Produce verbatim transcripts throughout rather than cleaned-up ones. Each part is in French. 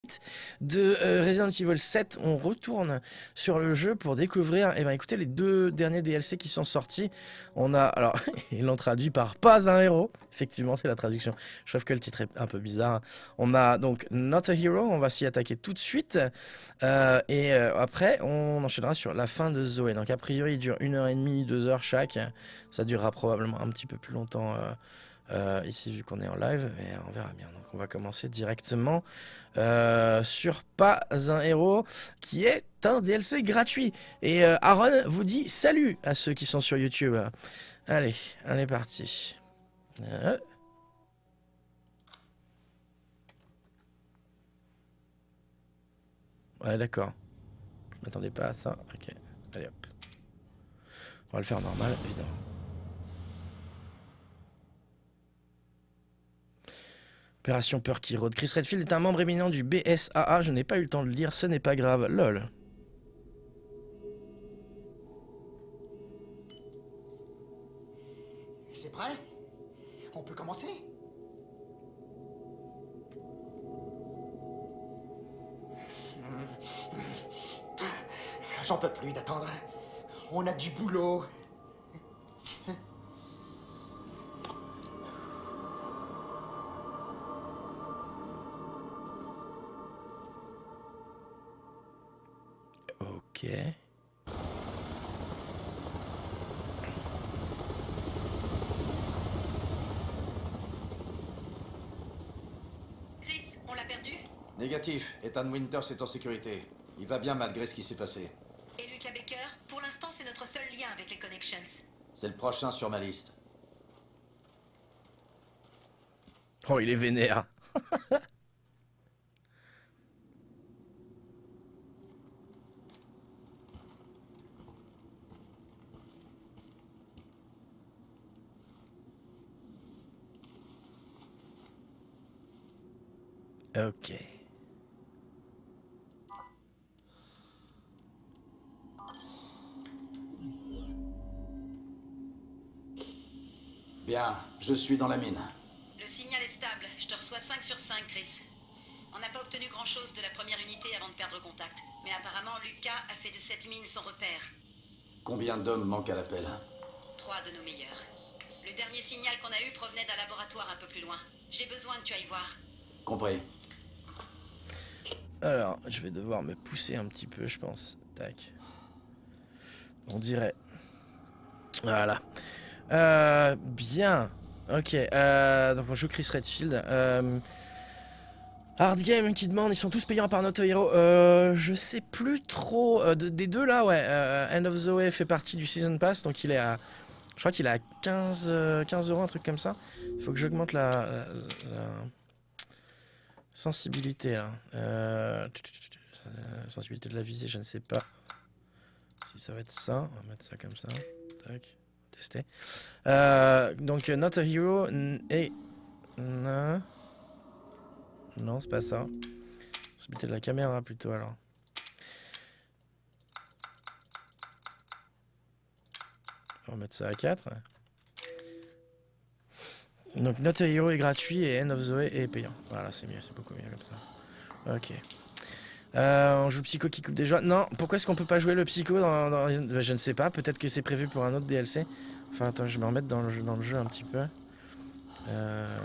de euh, Resident Evil sept, on retourne sur le jeu pour découvrir, et eh ben écoutez, les deux derniers D L C qui sont sortis. On a, alors, ils l'ont traduit par pas un héros, effectivement c'est la traduction, je trouve que le titre est un peu bizarre. On a donc Not a Hero, on va s'y attaquer tout de suite, euh, et euh, après on enchaînera sur la fin de Zoé. Donc a priori il dure une heure et demie, deux heures chaque, ça durera probablement un petit peu plus longtemps euh, euh, ici vu qu'on est en live, mais on verra bien. Donc on va commencer directement euh, sur Pas un héros, qui est un D L C gratuit. Et euh, Aaron vous dit salut à ceux qui sont sur YouTube. Allez, on est parti. Euh. Ouais, d'accord. Je m'attendais pas à ça. Ok, allez hop. On va le faire normal, évidemment. Opération Perky Road. Chris Redfield est un membre éminent du B S A A. Je n'ai pas eu le temps de le lire, ce n'est pas grave. Lol. C'est prêt? On peut commencer? J'en peux plus d'attendre. On a du boulot. Ok. Chris, on l'a perdu? Négatif. Ethan Winters est en sécurité. Il va bien malgré ce qui s'est passé. Et Lucas Baker? Pour l'instant, c'est notre seul lien avec les Connections. C'est le prochain sur ma liste. Oh, il est vénère. Ok. Bien, je suis dans la mine. Le signal est stable. Je te reçois cinq sur cinq, Chris. On n'a pas obtenu grand-chose de la première unité avant de perdre contact. Mais apparemment, Lucas a fait de cette mine son repère. Combien d'hommes manquent à l'appel? Trois de nos meilleurs. Le dernier signal qu'on a eu provenait d'un laboratoire un peu plus loin. J'ai besoin que tu ailles voir. Compris. Alors, je vais devoir me pousser un petit peu, je pense. Tac. On dirait. Voilà. Euh, bien. Ok. Euh, donc on joue Chris Redfield. Euh, Hard Game qui demande, ils sont tous payants par Not a Hero. Euh, je sais plus trop. Euh, de, des deux là, ouais. Euh, End of Zoe fait partie du Season Pass, donc il est à. Je crois qu'il est à quinze, quinze euros, un truc comme ça. Il faut que j'augmente la, la, la sensibilité là. Euh, sensibilité de la visée, je ne sais pas si ça va être ça. On va mettre ça comme ça. Tac. Tester. Euh, donc Not a Hero et non, non c'est pas ça. Sensibilité de la caméra plutôt alors. On va mettre ça à quatre. Donc Not a Hero est gratuit et End of Zoe est payant. Voilà, c'est mieux, c'est beaucoup mieux comme ça. Ok. Euh, on joue Psycho qui coupe des joies. Non, pourquoi est-ce qu'on peut pas jouer le Psycho dans, dans... Je ne sais pas, peut-être que c'est prévu pour un autre D L C. Enfin attends, je vais me remettre dans le jeu, dans le jeu un petit peu. Euh...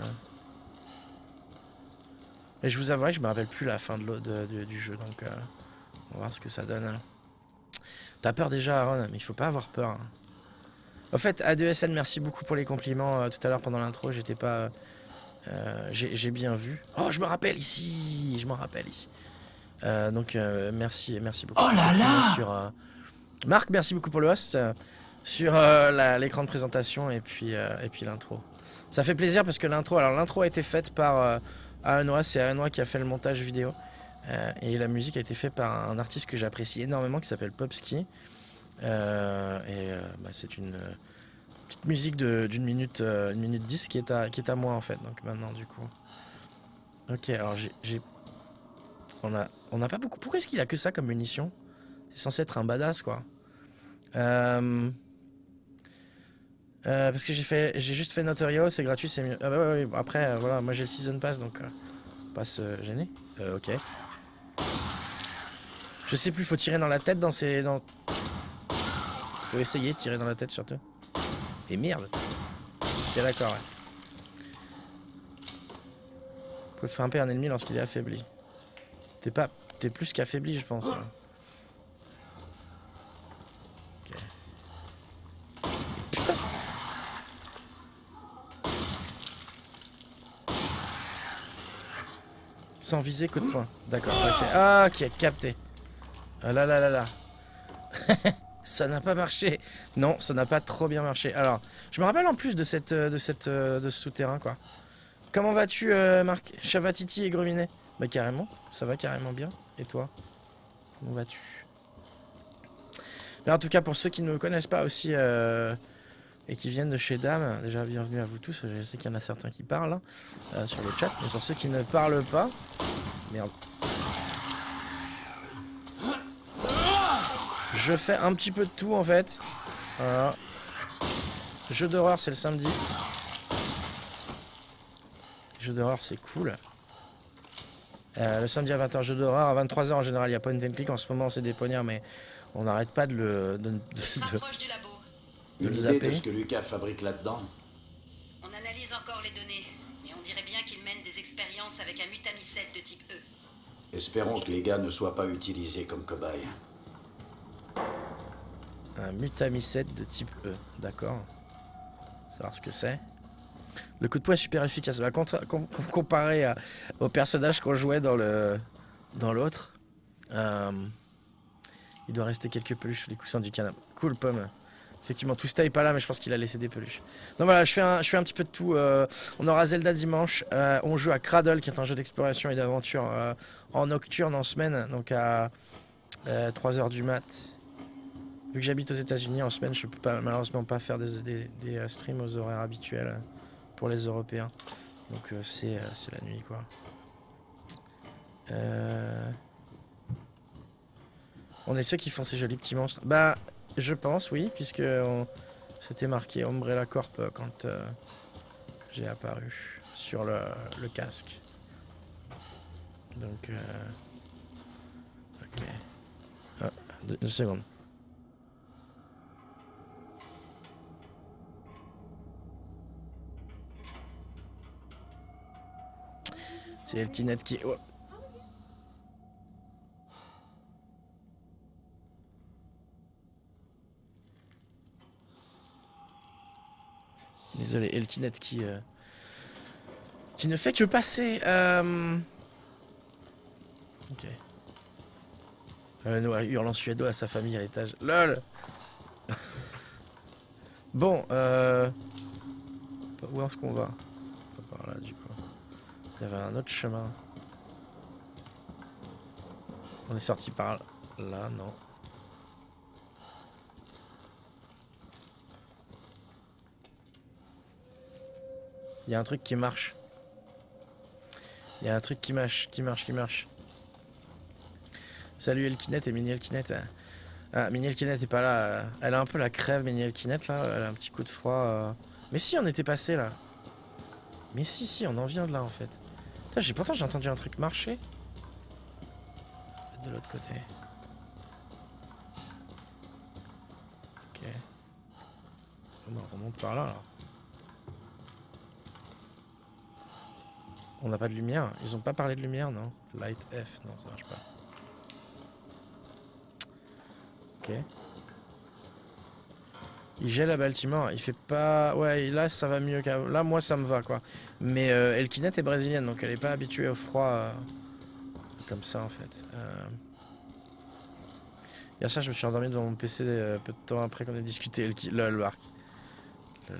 Mais je vous avouerai, je me rappelle plus la fin de, de, de du jeu, donc euh, on va voir ce que ça donne. T'as peur déjà, Aaron, mais il faut pas avoir peur. Hein. Au fait, A deux S N, merci beaucoup pour les compliments euh, tout à l'heure pendant l'intro. J'étais pas, euh, j'ai bien vu. Oh, je me rappelle ici, je me rappelle ici. Euh, donc euh, merci, merci beaucoup. Oh là là sur, euh... Marc, merci beaucoup pour le host euh, sur euh, l'écran de présentation et puis euh, et puis l'intro. Ça fait plaisir parce que l'intro, alors l'intro a été faite par euh, Aenoa, c'est Aenoa qui a fait le montage vidéo euh, et la musique a été faite par un artiste que j'apprécie énormément qui s'appelle Popski euh, et euh, bah, c'est une euh, petite musique de d'une minute euh, une minute dix qui est à qui est à moi en fait. Donc maintenant du coup. Ok, alors j'ai On a, on n'a pas beaucoup. Pourquoi est-ce qu'il a que ça comme munition? C'est censé être un badass quoi. Euh, euh, parce que j'ai fait, j'ai juste fait Not a Hero, c'est gratuit, c'est mieux. Ah bah ouais, ouais, après euh, voilà, moi j'ai le season pass donc euh, pas se gêner. Euh, ok. Je sais plus, faut tirer dans la tête dans ces... Dans... Faut essayer de tirer dans la tête surtout. Et merde. T'es d'accord, ouais. Vous pouvez frapper un ennemi lorsqu'il est affaibli. T'es pas... T'es plus qu'affaibli, je pense. Hein. Ok. Putain. Sans viser, coup de poing. D'accord, ok. Ah, ok, capté. Ah là là là là. Ça n'a pas marché. Non, ça n'a pas trop bien marché. Alors, je me rappelle en plus de cette, de cette, de ce souterrain, quoi. Comment vas-tu, euh, Marc Chavatiti et Gruminet? Bah carrément, ça va carrément bien. Et toi? Comment vas-tu? Mais en tout cas, pour ceux qui ne me connaissent pas aussi euh, et qui viennent de chez Dame, déjà bienvenue à vous tous. Je sais qu'il y en a certains qui parlent hein, euh, sur le chat, mais pour ceux qui ne parlent pas, merde. Je fais un petit peu de tout en fait. Voilà. Jeu d'horreur, c'est le samedi. Jeu d'horreur, c'est cool. Euh, le samedi à vingt heures, jeu d'horreur. À vingt-trois heures, en général, il y a point and click. En ce moment, c'est des poignards, mais on n'arrête pas de le. De, de, de, Approche du labo. de Une le idée zapper. de ce que Lucas fabrique là-dedans? On analyse encore les données, mais on dirait bien qu'il mène des expériences avec un mutamycète de type E. Espérons que les gars ne soient pas utilisés comme cobayes. Un mutamycète de type E. D'accord. Savoir ce que c'est. Le coup de poing est super efficace. Bah, contra- com comparé à, au personnage qu'on jouait dans le dans l'autre, euh, il doit rester quelques peluches sous les coussins du canapé. Cool, Pomme. Effectivement, Twista est pas là, mais je pense qu'il a laissé des peluches. Donc voilà, je fais un, je fais un petit peu de tout. Euh, on aura Zelda dimanche. Euh, on joue à Cradle, qui est un jeu d'exploration et d'aventure euh, en nocturne, en semaine, donc à euh, trois heures du mat. Vu que j'habite aux États-Unis en semaine, je peux pas, malheureusement pas faire des, des, des euh, streams aux horaires habituels pour les Européens. Donc euh, c'est euh, c'est la nuit, quoi. Euh... On est ceux qui font ces jolis petits monstres. Bah, je pense, oui, puisque on... c'était marqué Umbrella Corp quand euh, j'ai apparu sur le, le casque. Donc, euh... ok. Ah, deux, deux secondes. C'est Elkinet qui... Oh. Désolé, Elkinet qui... Euh... qui ne fait que passer. Euh... Ok. Euh, Noah hurlant suédois à sa famille à l'étage. LOL. Bon, euh... où est-ce qu'on va? Pas par là, du coup. Il y avait un autre chemin. On est sorti par là, non. Il y a un truc qui marche. Il y a un truc qui marche, qui marche, qui marche. Salut Elkinet et Mini Elkinet. Ah, Mini Elkinet est pas là. Elle a un peu la crève, Mini Elkinet, là. Elle a un petit coup de froid. Mais si, on était passé là. Mais si, si, on en vient de là en fait. Putain, j'ai pourtant j'ai entendu un truc marcher. De l'autre côté. Ok. On remonte par là, là. On n'a pas de lumière. Ils ont pas parlé de lumière, non? Light F, non, ça marche pas. Ok. Il gèle à Baltimore, il fait pas... Ouais, là ça va mieux qu'à... Là moi ça me va quoi. Mais euh, Elkinet est brésilienne, donc elle est pas habituée au froid euh, comme ça en fait. Euh... Hier soir je me suis endormi devant mon P C euh, peu de temps après qu'on ait discuté Elki... le, le arc. Le,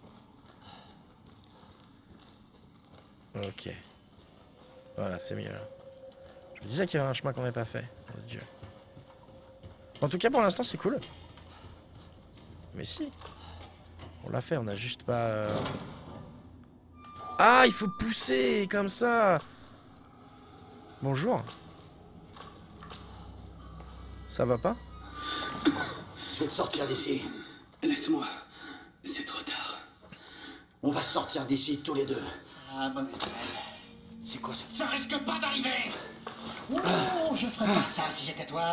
le... Ok. Voilà, c'est mieux là. Je me disais qu'il y avait un chemin qu'on n'avait pas fait. Oh Dieu. En tout cas pour l'instant c'est cool. Mais si. On l'a fait, on a juste pas... Euh... Ah, il faut pousser comme ça. Bonjour. Ça va pas? Je vais te sortir d'ici. Laisse-moi. C'est trop tard. On va sortir d'ici tous les deux. Ah, mauvaise C'est quoi ça? Ça risque pas d'arriver. Oh, je ferais pas ça si j'étais toi.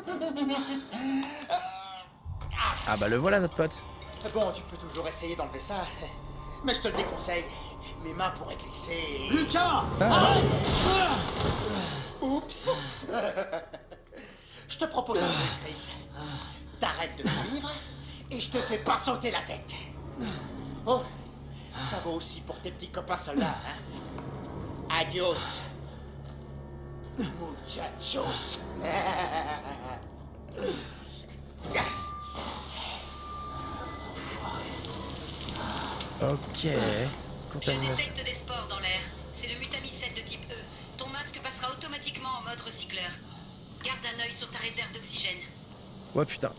Ah bah le voilà notre pote. Bon, tu peux toujours essayer d'enlever ça, mais je te le déconseille. Mes mains pourraient glisser. Lucas, arrête! Oups. Je te propose un truc, Chris. T'arrêtes de suivre et je te fais pas sauter la tête. Oh, ça vaut aussi pour tes petits copains soldats, hein. Adios. Muchachos. Ok. Je Contamination. détecte des spores dans l'air. C'est le Mutami sept de type E. Ton masque passera automatiquement en mode recycleur. Garde un œil sur ta réserve d'oxygène. Ouais putain.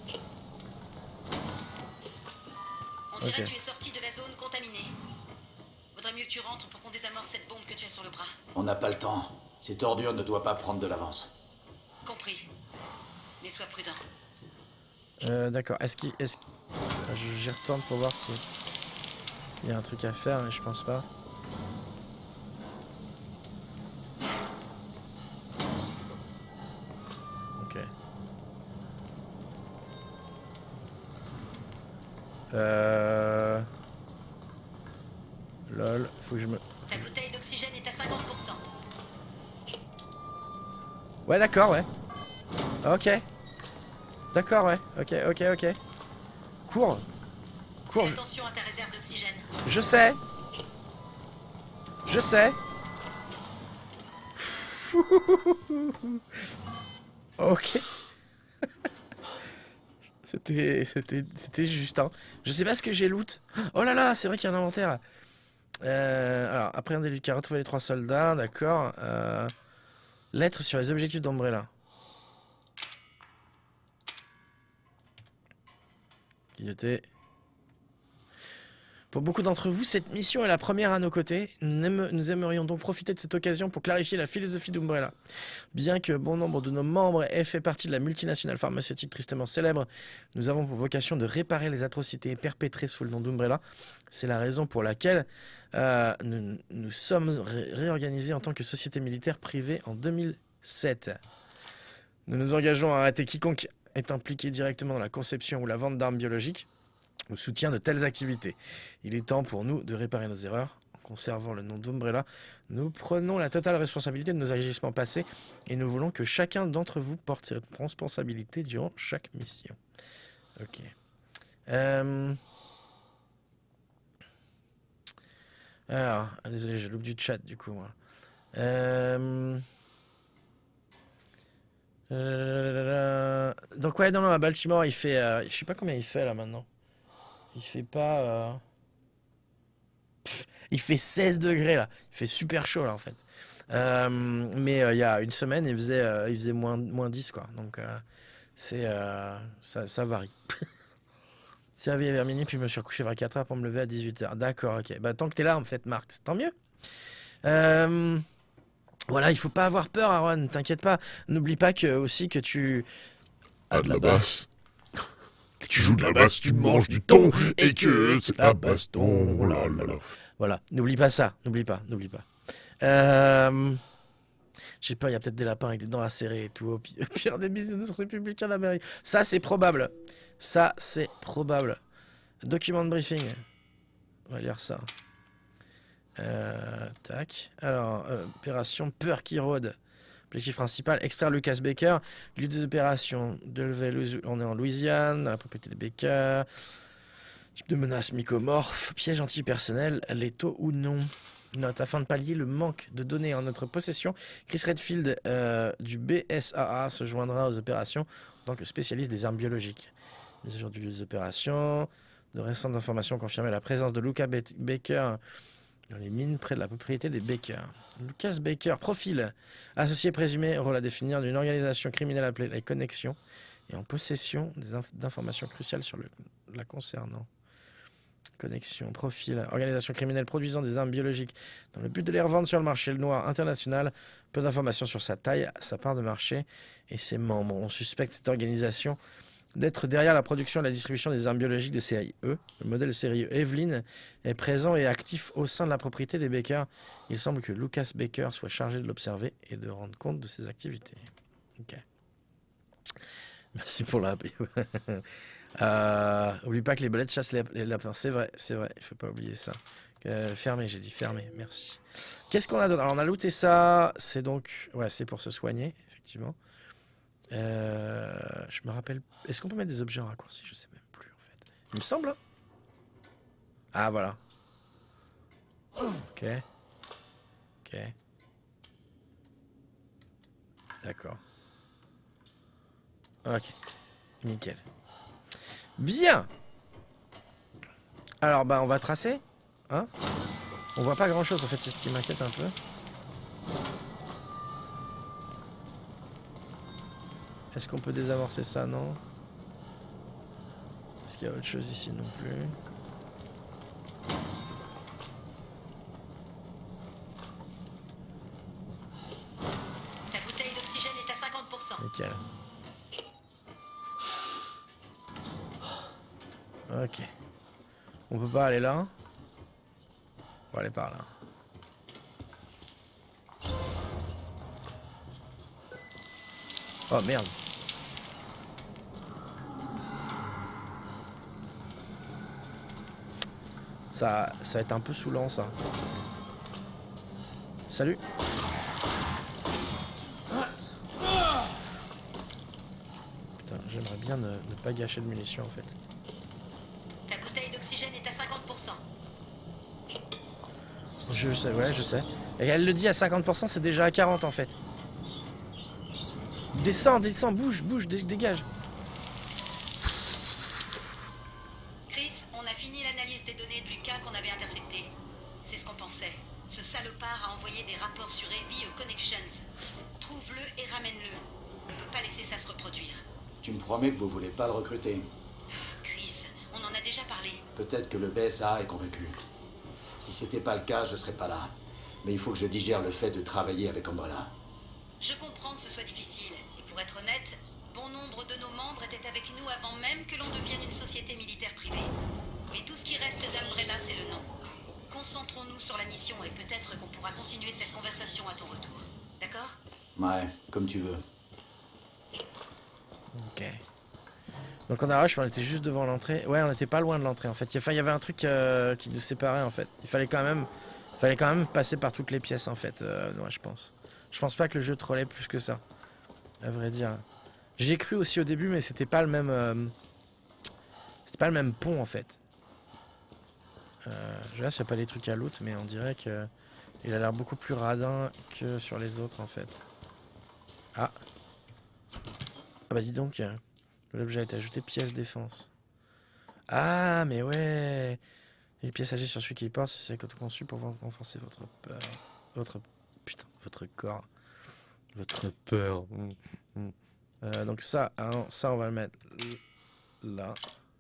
On dirait Ok. que tu es sorti de la zone contaminée. Vaudrait mieux que tu rentres pour qu'on désamorce cette bombe que tu as sur le bras. On n'a pas le temps. Cette ordure ne doit pas prendre de l'avance. Compris. Mais sois prudent. Euh, D'accord. Est-ce qu'il... Est-ce... Je- J'y retourne pour voir si... Il y a un truc à faire, mais je pense pas. Ok. Euh... Lol, faut que je me... Ta bouteille d'oxygène est à cinquante pour cent. Ouais, d'accord, ouais. Ok. D'accord, ouais. Ok, ok, ok. Cours. Cours. Fais attention à ta réserve d'oxygène. Je sais. Je sais. Ok. C'était, c'était, c'était juste. Hein. Je sais pas ce que j'ai loot. Oh là là, c'est vrai qu'il y a un inventaire. Euh, alors, appréhender Lucas, retrouver les trois soldats, d'accord. Euh, lettre sur les objectifs d'Umbrella. Guilloté. Pour beaucoup d'entre vous, cette mission est la première à nos côtés. Nous, aime- nous aimerions donc profiter de cette occasion pour clarifier la philosophie d'Umbrella. Bien que bon nombre de nos membres aient fait partie de la multinationale pharmaceutique tristement célèbre, nous avons pour vocation de réparer les atrocités perpétrées sous le nom d'Umbrella. C'est la raison pour laquelle euh, nous nous sommes ré- réorganisés en tant que société militaire privée en deux mille sept. Nous nous engageons à arrêter quiconque est impliqué directement dans la conception ou la vente d'armes biologiques ou soutien de telles activités. Il est temps pour nous de réparer nos erreurs. En conservant le nom d'Umbrella, nous prenons la totale responsabilité de nos agissements passés et nous voulons que chacun d'entre vous porte cette responsabilité durant chaque mission. Ok. Euh... Alors, ah, désolé, je loupe du chat du coup. Moi. Euh... Euh... Donc ouais, non, non, à Baltimore, il fait... euh, Je sais pas combien il fait là maintenant. Il fait pas... euh, pff, il fait seize degrés là. Il fait super chaud là en fait. Euh, mais euh, il y a une semaine, il faisait, euh, il faisait moins, moins dix quoi. Donc euh, c'est... euh, ça, ça varie. C'est réveillé vers minuit, puis je me suis recouché vers quatre heures pour me lever à dix-huit heures. D'accord, ok. Bah tant que t'es là en fait, Marc, tant mieux. Euh... Voilà, il faut pas avoir peur, Aaron, t'inquiète pas. N'oublie pas que, aussi que tu... Ah, de la basse. Que tu joues de la basse, tu manges du thon, et que c'est la baston, oh là là là. Voilà, n'oublie pas ça, n'oublie pas, n'oublie pas. Euh... Je sais pas, il y a peut-être des lapins avec des dents acérées et tout, au pi- au pire des bisounours républicains d'Amérique. Ça, c'est probable. Ça, c'est probable. Document de briefing. On va lire ça. Euh, tac. Alors, euh, opération Perky Road. Objectif principal, extraire Lucas Baker. Lieu des opérations, Delville, on est en Louisiane, dans la propriété de Baker. Type de menace mycomorphe, piège antipersonnel, létaux ou non. Note, afin de pallier le manque de données en notre possession, Chris Redfield euh, du B S A A se joindra aux opérations en tant que spécialiste des armes biologiques. Mise à jour du lieu des opérations. De récentes informations confirmaient la présence de Lucas Baker dans les mines près de la propriété des Baker. Lucas Baker, profil. Associé présumé, rôle à définir d'une organisation criminelle appelée les Connexions et en possession d'informations cruciales sur le, la concernant. Connexion, profil. Organisation criminelle produisant des armes biologiques dans le but de les revendre sur le marché noir international. Peu d'informations sur sa taille, sa part de marché et ses membres. On suspecte cette organisation d'être derrière la production et la distribution des armes biologiques de série E. Le modèle série E Evelyn est présent et actif au sein de la propriété des Baker. Il semble que Lucas Baker soit chargé de l'observer et de rendre compte de ses activités. Ok. Merci pour la... euh, oublie pas que les belettes chassent les, les lapins. C'est vrai, c'est vrai. Il faut pas oublier ça. Euh, fermé, j'ai dit fermé. Merci. Qu'est-ce qu'on a d'autre? Alors on a looté ça. C'est donc... Ouais, c'est pour se soigner, effectivement. Euh, je me rappelle... Est-ce qu'on peut mettre des objets en raccourci? Je sais même plus, en fait. Il me semble. Ah, voilà. Ok. Ok. D'accord. Ok. Nickel. Bien. Alors, bah, on va tracer. Hein? On voit pas grand-chose, en fait, c'est ce qui m'inquiète un peu. Est-ce qu'on peut désamorcer ça? Non. Est-ce qu'il y a autre chose ici? Non plus. Ta bouteille d'oxygène est à cinquante pour cent. Nickel. Ok. On peut pas aller là. On va aller par là. Oh merde. Ça, ça va être un peu saoulant ça. Salut. Putain, j'aimerais bien ne, ne pas gâcher de munitions en fait. Ta bouteille d'oxygène est à cinquante pour cent. Je sais, ouais, je sais. Et elle le dit à cinquante pour cent, c'est déjà à quarante en fait. Descends, descends, bouge, bouge, dé dégage. Chris, on a fini l'analyse des données de Lucas qu'on avait interceptées. C'est ce qu'on pensait. Ce salopard a envoyé des rapports sur Heavy aux Connections. Trouve-le et ramène-le. On ne peut pas laisser ça se reproduire. Tu me promets que vous voulez pas le recruter? Chris, on en a déjà parlé. Peut-être que le B S A est convaincu. Si c'était pas le cas, je serais pas là. Mais il faut que je digère le fait de travailler avec Umbrella. Je comprends que ce soit difficile. Et pour être honnête, bon nombre de nos membres étaient avec nous avant même que l'on devienne une société militaire privée. Mais tout ce qui reste d'Umbrella, c'est le nom. Concentrons-nous sur la mission et peut-être qu'on pourra continuer cette conversation à ton retour. D'accord? Ouais, comme tu veux. Ok. Donc on a rush, mais on était juste devant l'entrée. Ouais, on était pas loin de l'entrée en fait. Enfin, il y avait un truc euh, qui nous séparait en fait. Il fallait quand même, il fallait quand même passer par toutes les pièces en fait. Euh, ouais, je pense. Je pense pas que le jeu trollait plus que ça. À vrai dire. J'ai cru aussi au début, mais c'était pas le même. Euh, c'était pas le même pont en fait. Euh, je vois s'il n'y a pas les trucs à loot, mais on dirait que il a l'air beaucoup plus radin que sur les autres en fait. Ah. Ah bah dis donc. L'objet a été ajouté, pièce défense. Ah, mais ouais. Les pièces agies sur celui qui y porte, c'est conçu pour renforcer votre peur. Votre... Putain, votre corps. Votre peur. Mmh, mmh. Euh, donc ça, hein, ça, on va le mettre là.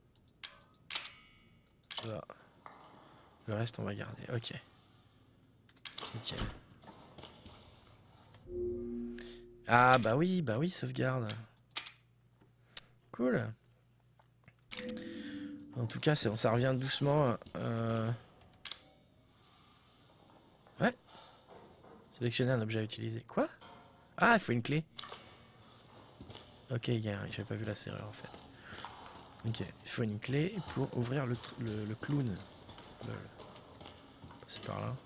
Là. Le reste, on va garder. Ok. Nickel. Ah, bah oui, bah oui, sauvegarde. Cool. En tout cas, ça revient doucement. Euh... Ouais. Sélectionner un objet à utiliser. Quoi? Ah, il faut une clé. Ok, j'avais pas vu la serrure en fait. Ok, il faut une clé pour ouvrir le, le, le clown. Le... Passer par là.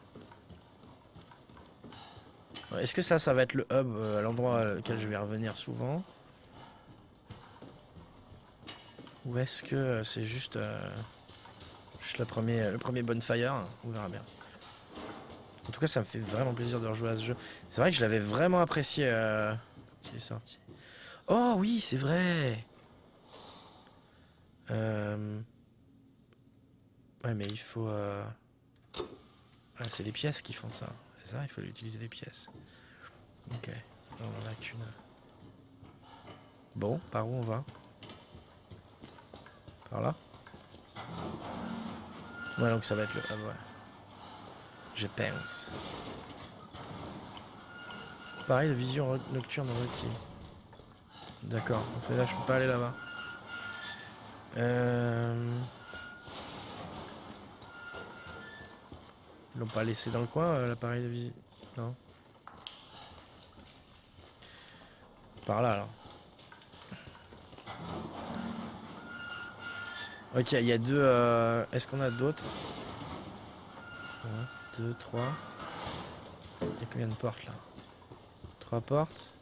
Est-ce que ça, ça va être le hub, euh, à l'endroit auquel je vais revenir souvent? Ou est-ce que euh, c'est juste, euh, juste le premier, le premier bonfire? On verra bien. En tout cas, ça me fait vraiment plaisir de rejouer à ce jeu. C'est vrai que je l'avais vraiment apprécié euh, quand il est sorti. Oh oui, c'est vrai. Euh... Ouais, mais il faut... Euh... Ah, c'est les pièces qui font ça. C'est ça, il faut utiliser les pièces. Ok. On en a qu'une. Bon, par où on va? Par là? Ouais, donc ça va être le hub, ouais. Je pense. Pareil, de vision nocturne requis. D'accord, donc là je peux pas aller là-bas. Euh... Ils l'ont pas laissé dans le coin, euh, l'appareil de vision. Non. Par là alors. Ok, il y a deux... Euh... Est-ce qu'on a d'autres? un, deux, trois. Il y a combien de portes là? Trois portes.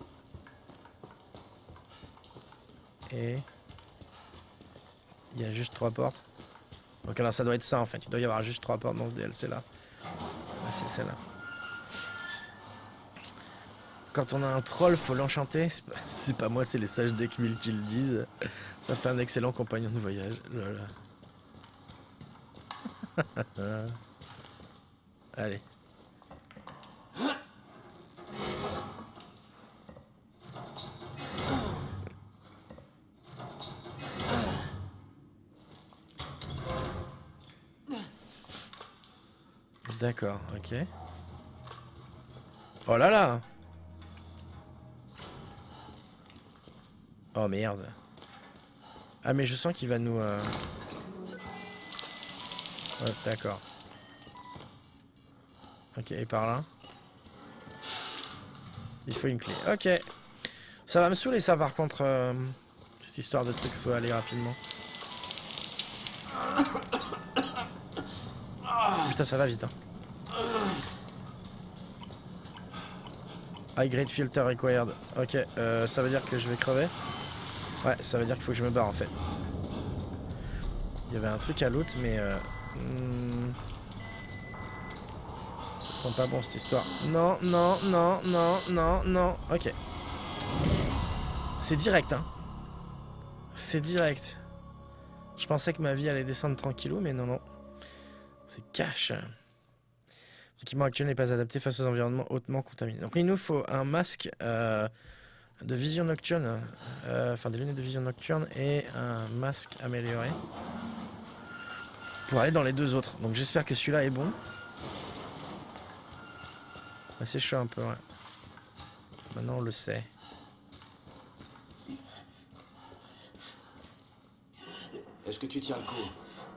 Et... Il y a juste trois portes. Donc alors ça doit être ça en fait. Il doit y avoir juste trois portes dans ce D L C là. Ah, c'est celle-là. Quand on a un troll, faut l'enchanter. C'est pas, c'est pas moi, c'est les sages d'Ekmil qui le disent. Ça fait un excellent compagnon de voyage. Voilà. Allez. D'accord, ok. Oh là là! Oh merde. Ah mais je sens qu'il va nous... Euh... Ouais, d'accord. Ok, et par là? Il faut une clé. Ok. Ça va me saouler ça par contre. Euh... Cette histoire de truc, faut aller rapidement. Putain, ça va vite hein. High grade filter required. Ok, euh, ça veut dire que je vais crever. Ouais, ça veut dire qu'il faut que je me barre en fait. Il y avait un truc à l'autre, mais... Euh, hmm, ça sent pas bon cette histoire. Non, non, non, non, non, non. Ok. C'est direct, hein. C'est direct. Je pensais que ma vie allait descendre tranquillou, mais non, non. C'est cash. L'équipement actuel n'est pas adapté face aux environnements hautement contaminés. Donc il nous faut un masque euh, de vision nocturne, euh, enfin des lunettes de vision nocturne et un masque amélioré pour aller dans les deux autres. Donc j'espère que celui-là est bon. C'est chaud un peu, ouais. Maintenant on le sait. Est-ce que tu tiens le coup?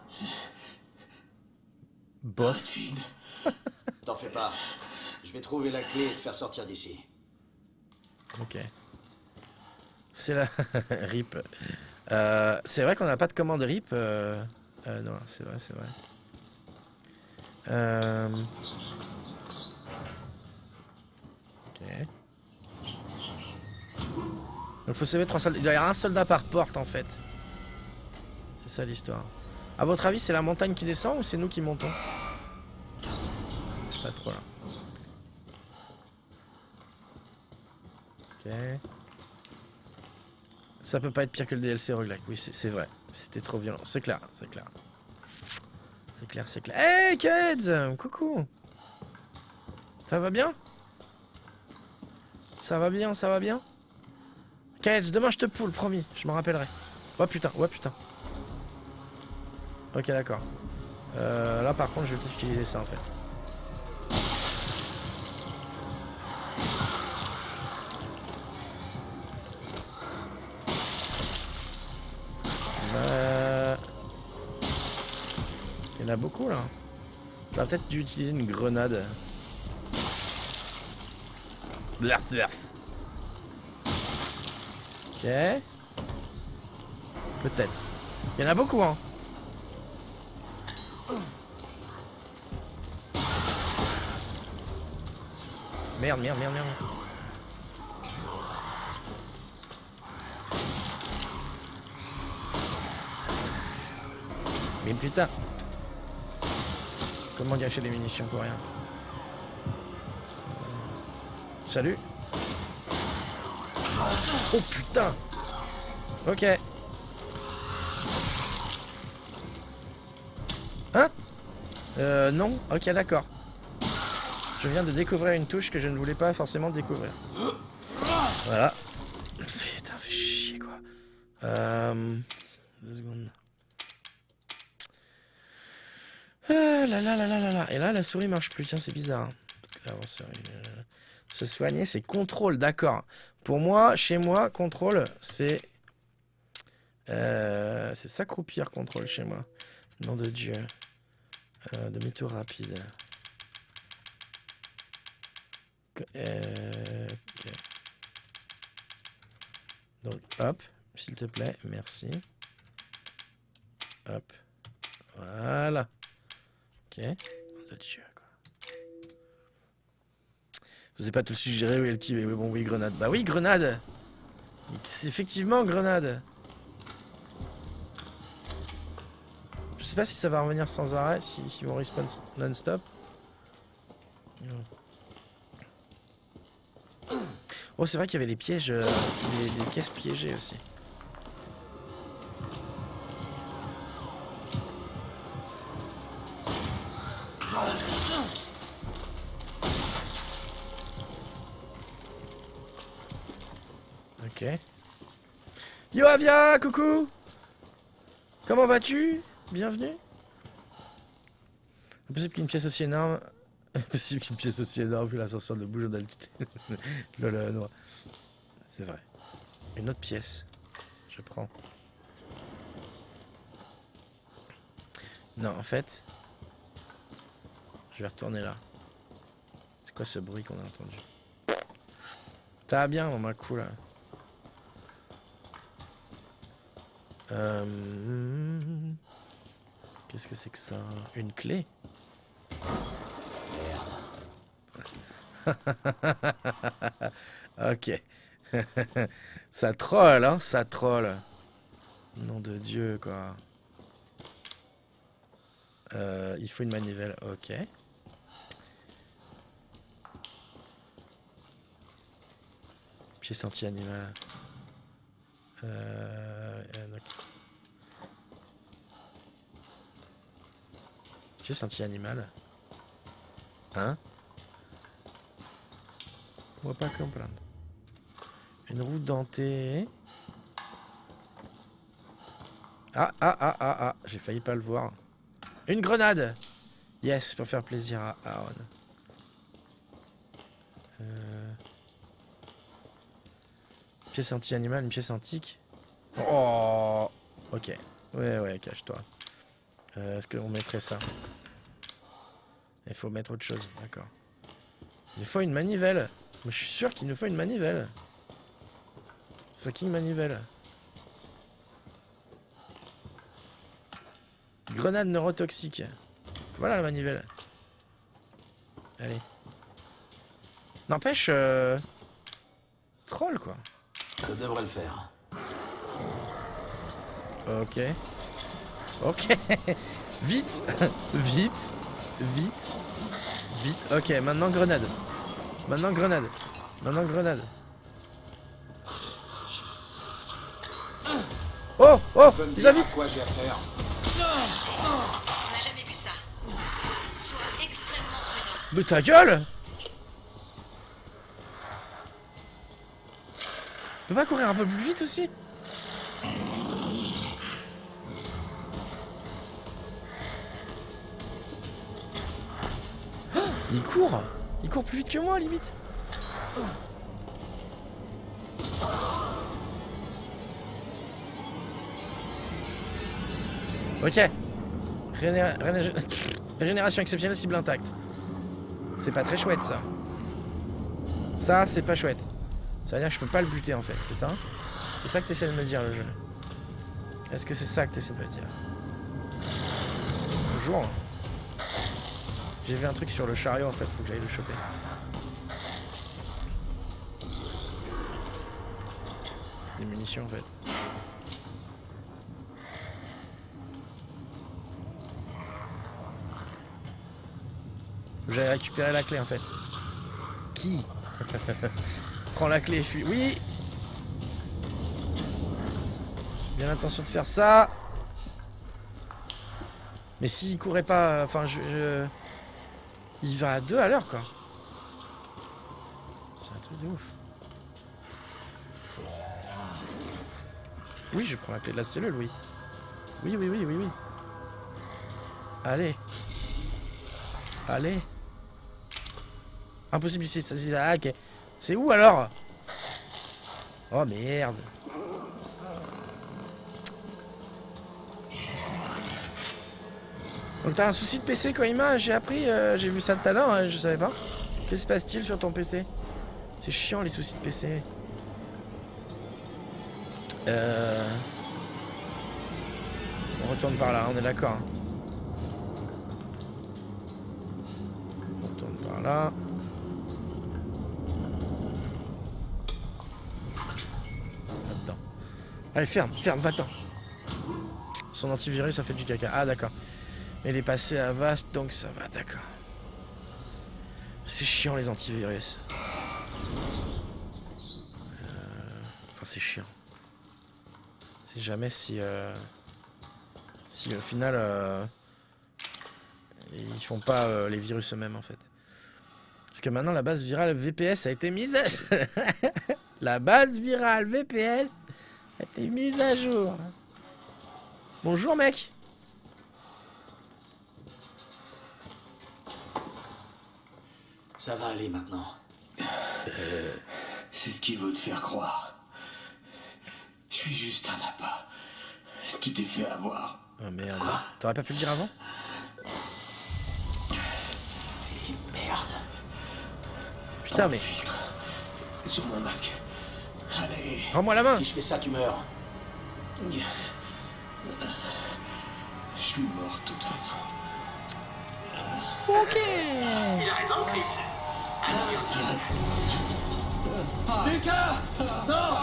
Bof. T'en fais pas. Je vais trouver la clé et te faire sortir d'ici. Ok. C'est la... rip. Euh, c'est vrai qu'on n'a pas de commande rip. Euh... Euh, non, c'est vrai, c'est vrai. Euh... Ok. Il faut sauver trois soldats. Il doit y avoir un soldat par porte en fait. C'est ça l'histoire. A votre avis, c'est la montagne qui descend ou c'est nous qui montons? Je sais pas trop là. Ok. Ça peut pas être pire que le D L C roguelike. Oui, c'est vrai. C'était trop violent. C'est clair, c'est clair. C'est clair, c'est clair. Hey kids! Coucou! Ça va bien? Ça va bien, ça va bien? Kids, demain je te poule, promis. Je m'en rappellerai. Oh putain, oh putain. Ok, d'accord. Euh, là par contre, je vais peut-être utiliser ça en fait. Euh... Il y en a beaucoup là. J'aurais peut-être dû utiliser une grenade. Blarf, blarf. Ok. Peut-être. Il y en a beaucoup hein. Merde, merde, merde, merde. Mais putain. Comment gâcher des munitions pour rien? Salut. Oh putain. Ok. Hein? Euh non. Ok d'accord. Je viens de découvrir une touche que je ne voulais pas forcément découvrir. Voilà. Putain, fais chier quoi. Euh... Deux secondes. Ah là là là là là là. Et là, la souris marche plus. Tiens, c'est bizarre. Là, bon, c'est... Se soigner, c'est contrôle, d'accord. Pour moi, chez moi, contrôle, c'est... Euh... C'est s'accroupir, contrôle, chez moi. Nom de Dieu. Euh, demi-tour rapide. Euh... Okay. Donc hop, s'il te plaît, merci. Hop. Voilà. Ok. De Dieu, quoi. Je sais pas te le suggérer, oui, le petit, mais bon, oui, grenade. Bah oui, grenade. C'est effectivement grenade. Je sais pas si ça va revenir sans arrêt, si, si on respawn non-stop. Oh, c'est vrai qu'il y avait les pièges, euh, les, les caisses piégées aussi. Ok. Yo Avia, coucou. Comment vas-tu? Bienvenue. Impossible qu'une pièce aussi énorme. Impossible qu'une pièce aussi énorme vu l'ascenseur de bouge d'altitude. Lol, non. C'est vrai. Une autre pièce. Je prends. Non, en fait. Je vais retourner là. C'est quoi ce bruit qu'on a entendu? Ça va bien, mon cool. Euh... Qu'est-ce que c'est que ça? Une clé? Ok. Ça troll, hein? Ça troll. Nom de Dieu, quoi. Euh, il faut une manivelle. Ok. Pièce anti-animal. Euh... Pièce anti-animal. Hein? On va pas comprendre. Une roue dentée. Ah, ah, ah, ah, ah. J'ai failli pas le voir. Une grenade. Yes, pour faire plaisir à Aaron. Euh... Pièce anti-animal, une pièce antique. Oh. Ok. Ouais, ouais, cache-toi. Euh, Est-ce qu'on mettrait ça? Il faut mettre autre chose, d'accord. Il faut une manivelle. Mais je suis sûr qu'il nous faut une manivelle. Fucking manivelle. Grenade neurotoxique. Voilà la manivelle. Allez. N'empêche... Euh... Troll, quoi. Ça devrait le faire. Ok. Ok. Vite. Vite. Vite. Vite. Ok, maintenant grenade. Maintenant grenade. Maintenant grenade. Oh, oh, il va vite. Quoi j'ai à faire? On n'a jamais vu ça. Sois extrêmement prudent. Mais ta gueule! Tu peux pas courir un peu plus vite aussi? Oh, il court! Il court plus vite que moi, limite! Ok. Réné- réné- Régénération exceptionnelle, cible intacte. C'est pas très chouette, ça. Ça, c'est pas chouette. Ça veut dire que je peux pas le buter, en fait, c'est ça? C'est ça que t'essaies de me dire, le jeu? Est-ce que c'est ça que t'essaies de me dire? Bonjour. J'ai vu un truc sur le chariot, en fait, faut que j'aille le choper. C'est des munitions, en fait. J'allais récupérer la clé en fait. Qui? Prends la clé et fuis. Oui. Bien l'intention de faire ça. Mais s'il courait pas... Enfin je, je... Il va à deux à l'heure quoi. C'est un truc de ouf. Oui, je prends la clé de la cellule, oui. Oui, oui, oui, oui, oui. Allez. Allez. Impossible ici, ça c'est ah, ok. C'est où alors? Oh merde. Donc t'as un souci de P C quand il m'a, j'ai appris, euh, j'ai vu ça tout à l'heure, hein, je savais pas. Que se passe-t-il sur ton P C? C'est chiant les soucis de P C. Euh... On retourne par là, on est d'accord. On retourne par là. Là-dedans. Allez, ferme, ferme, va-t'en. Son antivirus, ça fait du caca. Ah, d'accord. Mais il est passé à Avast, donc ça va, d'accord. C'est chiant, les antivirus. Euh... Enfin, c'est chiant. C'est jamais si... Euh... Si au final... Euh... Ils font pas euh, les virus eux-mêmes, en fait. Parce que maintenant, la base virale V P S a été mise à... La base virale V P S a été mise à jour. Bonjour, mec. Ça va aller maintenant. Euh, c'est ce qu'il veut te faire croire. Je suis juste un appât. Tu t'es fait avoir. Oh merde. T'aurais pas pu le dire avant? Et merde. Putain, mais... Filtre. Sur mon masque. Allez. Rends-moi la main. Si je fais ça, tu meurs. Je suis mort de toute façon. Ok. Il a raison, Chris. Lucas! Non!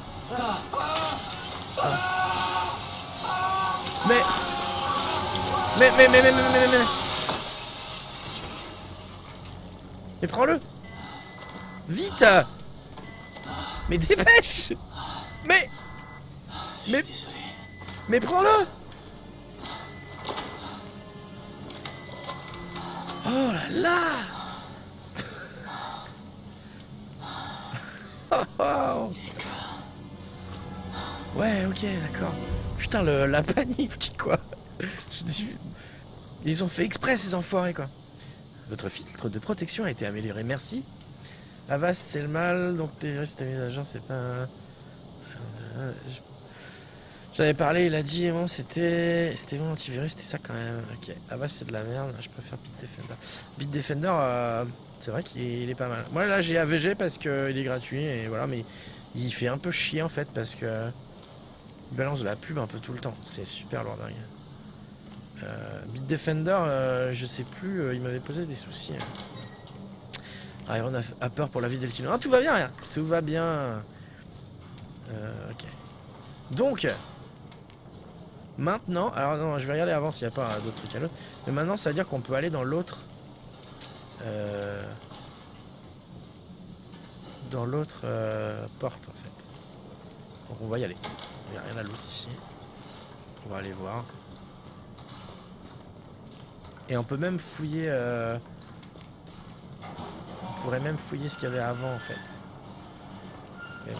Mais... Mais, mais, mais, mais, mais, mais, mais... Mais prends-le. Vite. Mais dépêche. Mais... Mais... Mais prends-le. Oh là là. Oh, oh. Ouais, ok, d'accord. Putain, le, la panique, quoi. Je dis... Ils ont fait exprès, ces enfoirés, quoi. Votre filtre de protection a été amélioré, merci. Avast, c'est le mal, donc tes c'était mis à jour, c'est pas... Euh, je... J'avais parlé, il a dit, bon, c'était... C'était mon antivirus, c'était ça quand même. Ok, Avast, c'est de la merde, je préfère Bitdefender. Bitdefender, euh, c'est vrai qu'il est pas mal. Moi, là, j'ai A V G parce qu'il est gratuit, et voilà, mais il fait un peu chier, en fait, parce que... Il balance de la pub un peu tout le temps, c'est super lourd, dingue. Euh, Bitdefender, euh, je sais plus, euh, il m'avait posé des soucis. Hein. Iron a, a peur pour la vie d'Elkino. Ah, tout va bien, rien. Tout va bien. Euh, ok. Donc, maintenant, alors non, je vais regarder avant s'il n'y a pas d'autres trucs à l'autre. Mais maintenant, ça veut dire qu'on peut aller dans l'autre. Euh, dans l'autre euh, porte, en fait. Donc, on va y aller. Il n'y a rien à l'autre ici. On va aller voir. Et on peut même fouiller... Euh... On pourrait même fouiller ce qu'il y avait avant, en fait. Mais bon.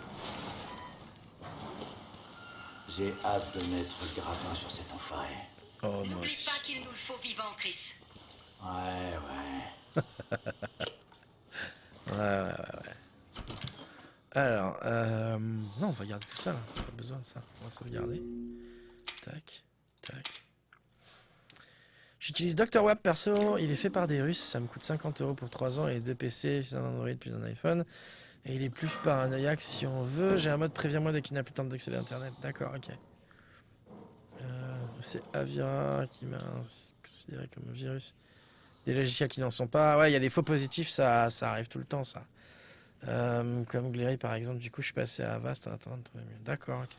J'ai hâte de mettre le grappin sur cet enfoiré. Oh, moi N'oublie aussi. pas qu'il nous le faut vivant, Chris. Ouais, ouais. Ouais, ouais, ouais, ouais. Alors, euh... non, on va garder tout ça, là. Pas besoin de ça. On va sauvegarder. Tac, tac. J'utilise docteur Web perso, il est fait par des Russes, ça me coûte cinquante euros pour trois ans et deux P C, plus un Android, plus un iPhone. Et il est plus paranoïaque si on veut. J'ai un mode préviens-moi dès qu'il n'a plus le temps d'accéder à Internet. D'accord, ok. Euh, C'est Avira qui m'a considéré comme un virus. Des logiciels qui n'en sont pas. Ouais, il y a des faux positifs, ça, ça arrive tout le temps, ça. Euh, comme Glary par exemple, du coup, je suis passé à Avast en attendant de trouver mieux. D'accord, ok.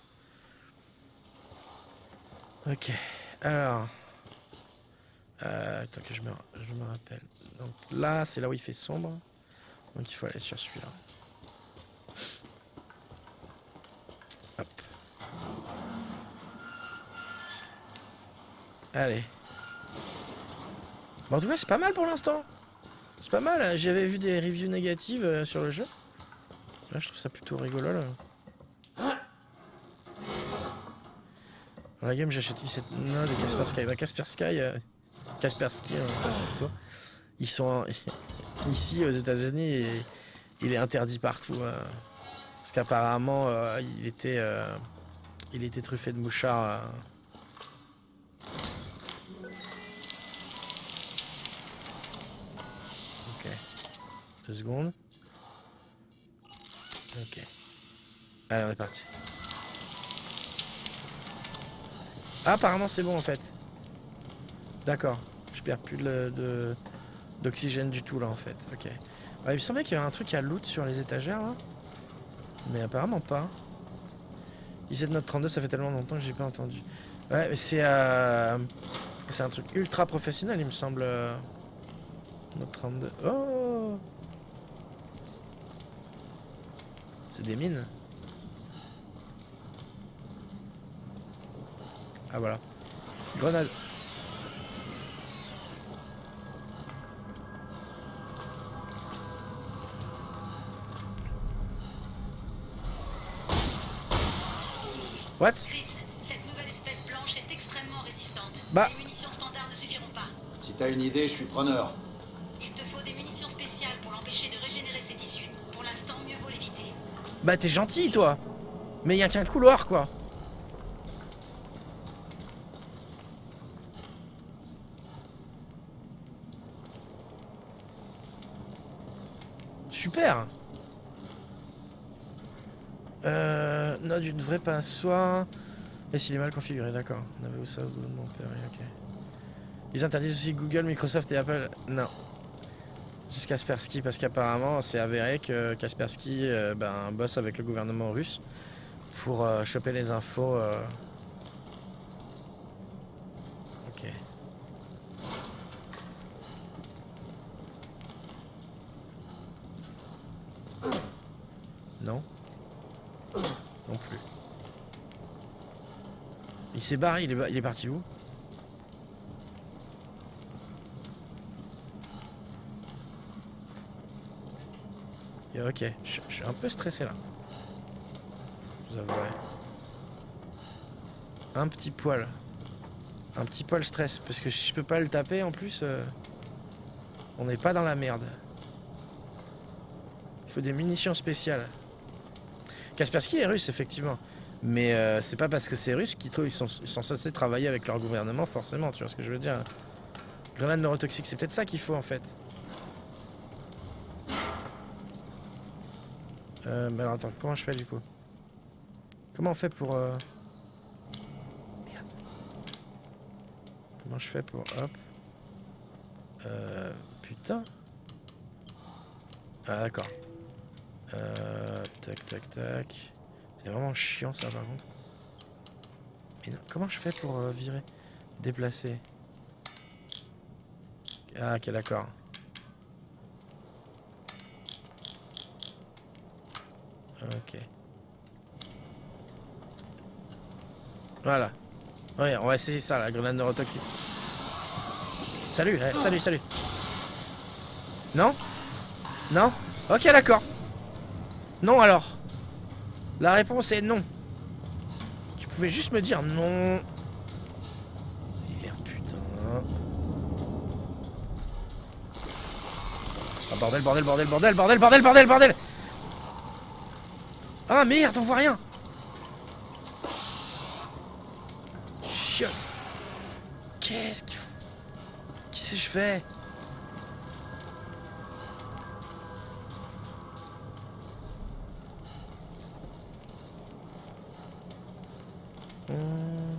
Ok, alors... Euh, attends que je me, je me rappelle. Donc là, c'est là où il fait sombre. Donc il faut aller sur celui-là. Hop. Allez. Bon, en tout cas, c'est pas mal pour l'instant. C'est pas mal. J'avais vu des reviews négatives euh, sur le jeu. Là, je trouve ça plutôt rigolo. Là. Dans la game, j'ai acheté cette note de Kaspersky. Bah, Kaspersky, euh, Kaspersky euh, plutôt. Ils sont ici aux États-Unis et il est interdit partout. Euh, parce qu'apparemment, euh, il était, euh, il était truffé de mouchards. Euh. Ok. Deux secondes. Ok. Allez, on est parti. Ah, apparemment c'est bon en fait. D'accord. Je perds plus de, de, d'oxygène du tout là en fait. Ok. Ouais, il me semblait qu'il y avait un truc à loot sur les étagères là. Mais apparemment pas. I Z Note trente-deux, ça fait tellement longtemps que j'ai pas entendu. Ouais, mais c'est euh, c'est un truc ultra professionnel, il me semble. Euh... Note trente-deux. Oh! C'est des mines. Ah voilà. Grenade. What? Chris, cette nouvelle espèce blanche est extrêmement résistante. Bah. Les munitions standards ne suffiront pas. Si t'as une idée, je suis preneur. Il te faut des munitions spéciales pour l'empêcher de régénérer ses tissus. Pour l'instant, mieux vaut l'éviter. Bah t'es gentil toi. Mais y a qu'un couloir quoi. Super. Euh, note d'une vraie passoire. Et s'il est mal configuré, d'accord. On avait où ça, mon père, ok. Ils interdisent aussi Google, Microsoft et Apple. Non. Juste Kaspersky, parce qu'apparemment c'est avéré que Kaspersky euh, ben, bosse avec le gouvernement russe pour euh, choper les infos. Euh... Ok. Non. Non plus. Il s'est barré, il est, il est parti où? Et ok, je, je suis un peu stressé là. Je vous avouerai. Un petit poil. Un petit poil stress, parce que je peux pas le taper en plus. Euh, on n'est pas dans la merde. Il faut des munitions spéciales. Kaspersky est russe, effectivement. Mais euh, c'est pas parce que c'est russe qu'ils ils sont, ils sont censés travailler avec leur gouvernement, forcément, tu vois ce que je veux dire. Grenade neurotoxique, c'est peut-être ça qu'il faut en fait. Euh, mais alors attends, comment je fais du coup? Comment on fait pour... Euh... Merde. Comment je fais pour... Hop. Euh... Putain. Ah d'accord. Euh... Tac, tac, tac. C'est vraiment chiant ça par contre. Mais non, comment je fais pour euh, virer? Déplacer. Ah ok d'accord. Ok. Voilà. Ouais, on va essayer ça, la grenade neurotoxique. Salut, eh, salut, salut. Non? Non? Ok, d'accord. Non alors. La réponse est non. Tu pouvais juste me dire non. Merde, putain. Ah, bordel, bordel, bordel, bordel, bordel, bordel, bordel, bordel. Ah merde, on voit rien. Chiotte. Qu'est-ce qu'il faut? Qu'est-ce que je fais? Hum.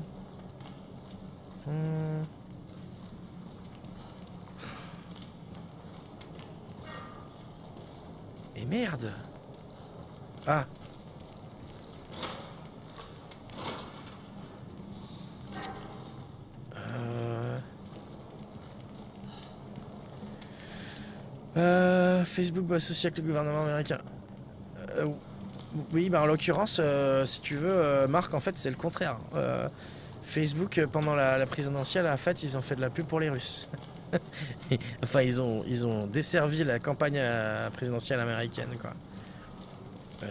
Hum. Et merde. Ah. Euh... Euh, Facebook bosse associé avec le gouvernement américain. Euh, oui, bah en l'occurrence, euh, si tu veux, euh, Marc, en fait, c'est le contraire. Euh, Facebook, pendant la, la présidentielle, en fait, ils ont fait de la pub pour les Russes. Enfin, ils ont, ils ont desservi la campagne euh, présidentielle américaine, quoi. Euh,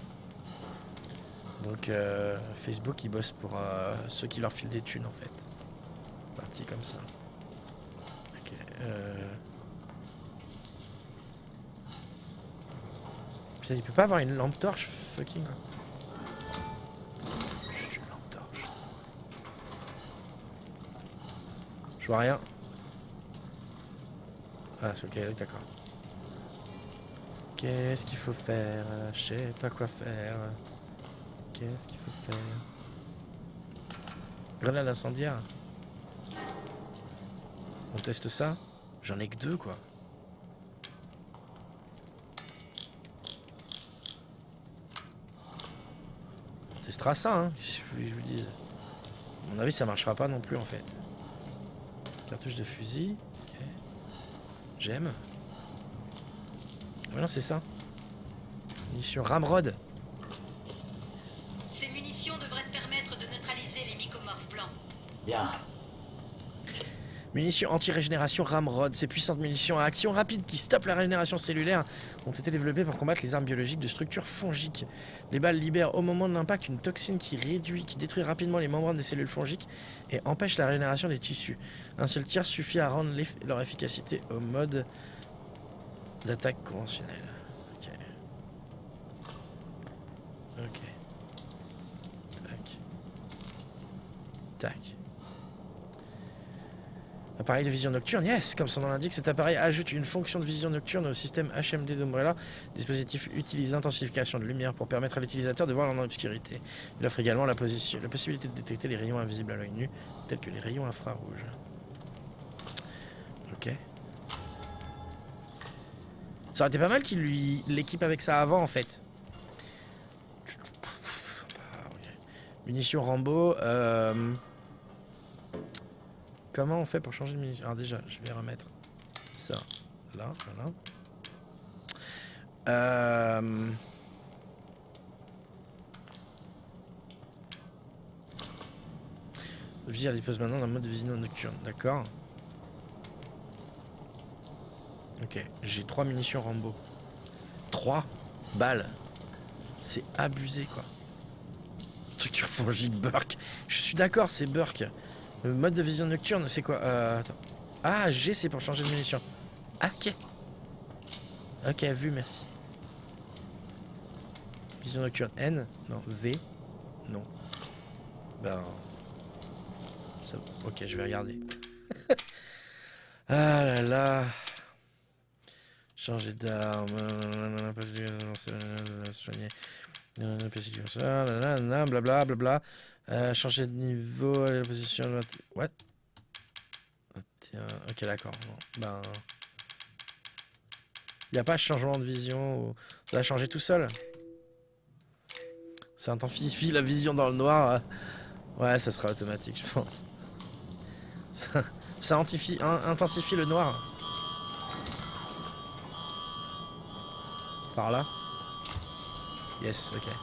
donc, euh, Facebook, ils bossent pour euh, ceux qui leur filent des thunes, en fait. Parti comme ça. Ok. Euh... Putain, il peut pas avoir une lampe torche, fucking quoi. Juste une lampe torche. Je vois rien. Ah, c'est ok, d'accord. Qu'est-ce qu'il faut faire? Je sais pas quoi faire. Qu'est-ce qu'il faut faire? Grenade incendiaire. On teste ça. J'en ai que deux quoi. C'est stressant hein, je vous dis. À mon avis ça marchera pas non plus en fait. Cartouche de fusil. Ok. J'aime. Ah non c'est ça. Munitions Ramrod. Ces munitions devraient te permettre de neutraliser les mycomorphes blancs. Bien. Munitions anti-régénération Ramrod. Ces puissantes munitions à action rapide qui stoppent la régénération cellulaire ont été développées pour combattre les armes biologiques de structure fongique. Les balles libèrent au moment de l'impact une toxine qui réduit, qui détruit rapidement les membranes des cellules fongiques et empêche la régénération des tissus. Un seul tir suffit à rendre leur efficacité au mode d'attaque conventionnel. Ok. Ok. Tac. Tac. Appareil de vision nocturne, yes. Comme son nom l'indique, cet appareil ajoute une fonction de vision nocturne au système H M D d'Umbrella. Le dispositif utilise l'intensification de lumière pour permettre à l'utilisateur de voir dans l'obscurité. Il offre également la, position, la possibilité de détecter les rayons invisibles à l'œil nu, tels que les rayons infrarouges. Ok. Ça aurait été pas mal qu'il lui l'équipe avec ça avant en fait. Munitions Rambo. Euh... Comment on fait pour changer de munitions? Alors déjà, je vais remettre ça là, voilà. Euh... Le viseur dispose maintenant d'un mode de vision nocturne, d'accord. Ok, j'ai trois munitions Rambo. trois balles. C'est abusé quoi. Structure fongique Burke. Je suis d'accord, c'est Burke. Le mode de vision nocturne, c'est quoi? euh, Attends. Ah, G, c'est pour changer de munitions. Ah, ok. Ok, vu, merci. Vision nocturne N. Non, V. Non. Ben... Ça... Ok, je vais regarder. Ah là là. Changer d'arme. Soigner. Blablabla. Bla. Euh, changer de niveau, la position de... What? Ok, d'accord. Ben... Il n'y a pas de changement de vision. Ou... Ça va changer tout seul. Ça intensifie la vision dans le noir. Ouais, ça sera automatique, je pense. Ça, ça intensifie, intensifie le noir. Par là. Yes, ok.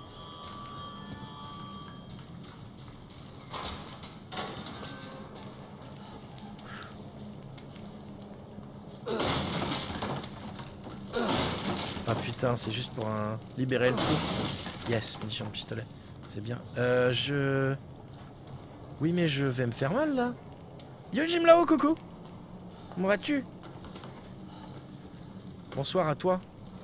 Ah putain, c'est juste pour un... libérer le trou. Yes, munition de pistolet. C'est bien. Euh, je... Oui, mais je vais me faire mal, là. Yo, Jim là-haut, coucou. Comment vas-tu? Bonsoir à toi.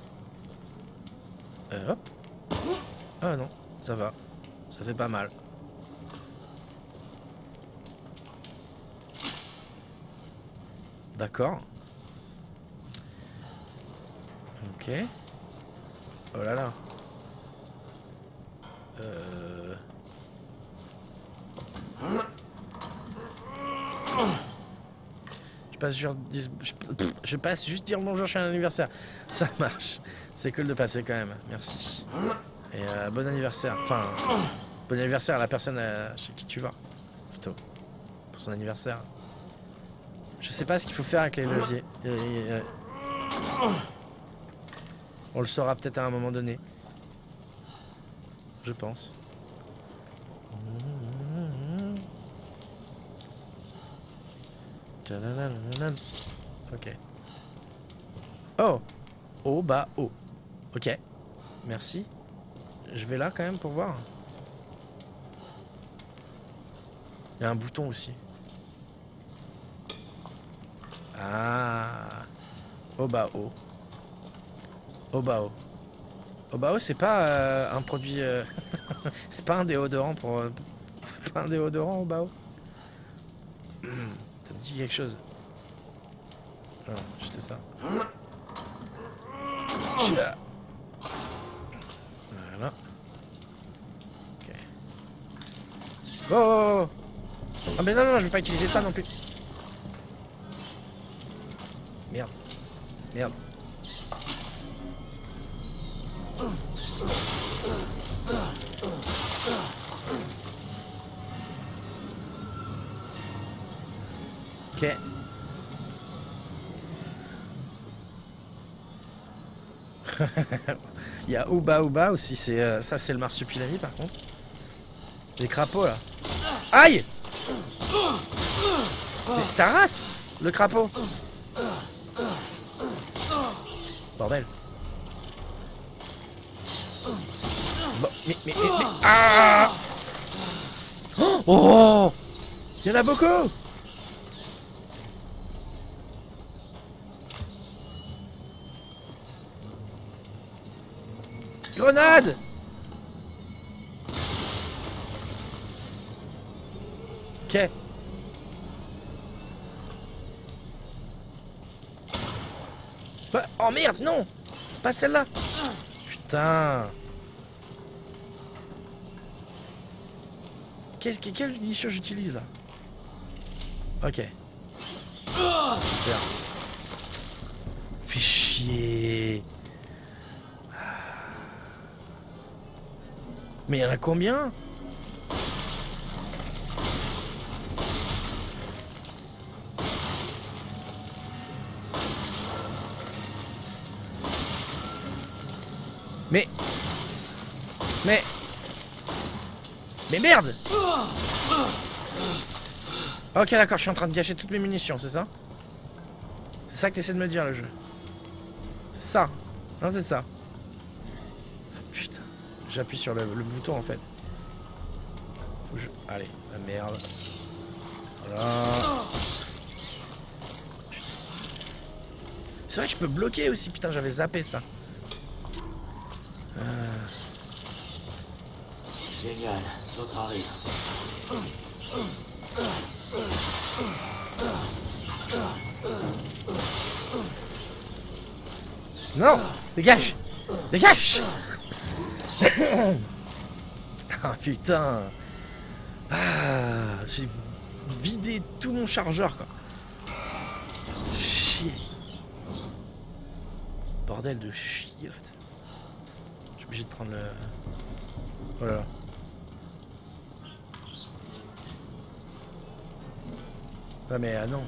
Euh, hop. Ah non, ça va. Ça fait pas mal. D'accord. Ok. Oh là là. Euh... Je passe, juste, je, je passe juste dire bonjour, je suis un anniversaire. Ça marche. C'est cool de passer quand même. Merci. Et euh, bon anniversaire. Enfin, bon anniversaire à la personne à, chez qui tu vas. Plutôt. Pour son anniversaire. Je sais pas ce qu'il faut faire avec les leviers. Et, et, et, on le saura peut-être à un moment donné. Je pense. Ok. Oh. Oh bah oh. Ok. Merci. Je vais là quand même pour voir. Il y a un bouton aussi. Ah. Oh bah oh. Oh bah oh. Oh bah oh, c'est pas euh, un produit... Euh... c'est pas un déodorant pour... Euh... C'est pas un déodorant, oh bah oh. Ça me dit quelque chose. Non, juste ça. Tcha. Voilà. Ok. Oh, oh, oh. Ah mais non, non, je vais pas utiliser ça non plus. Merde. Merde. Ok. Il y a Ouba Ouba aussi, c'est euh, ça c'est le marsupilami par contre. Les crapauds là. Aïe! Mais ta race, le crapaud. Bordel. Bon, mais, mais, mais, mais... Ah! Oh! Il y en a beaucoup! Grenade! Ok. Bah, oh merde, non! Pas celle-là! Putain! Qu'est-ce que quelle munition j'utilise là? Ok. Super. Fais chier! Mais il y en a combien? Mais... Mais... Mais merde! Ok d'accord, je suis en train de gâcher toutes mes munitions, c'est ça? C'est ça que t'essaies de me dire le jeu? C'est ça? Non c'est ça. Putain. J'appuie sur le, le bouton en fait. Faut que je... Allez, la merde. Voilà. C'est vrai que je peux bloquer aussi, putain j'avais zappé ça. Euh... Génial, l'autre arrive. Non! Dégage! Dégage! Ah putain! Ah, j'ai vidé tout mon chargeur quoi. Chier. Bordel de chiotte. Je suis obligé de prendre le... Oh là là. Ah mais ah non.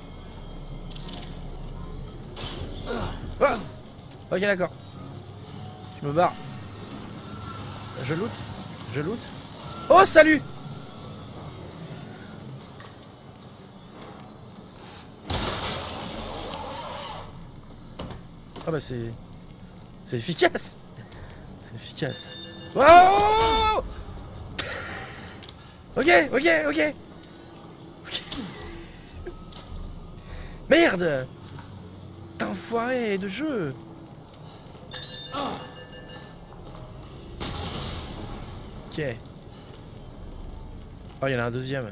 Ah ok d'accord. Je me barre. Je loot. Je loot. Oh salut. Ah bah c'est... C'est efficace. C'est efficace. Oh ok, ok, ok. Ok. Merde. T'es enfoiré de jeu. Ok. Oh, il y en a un deuxième.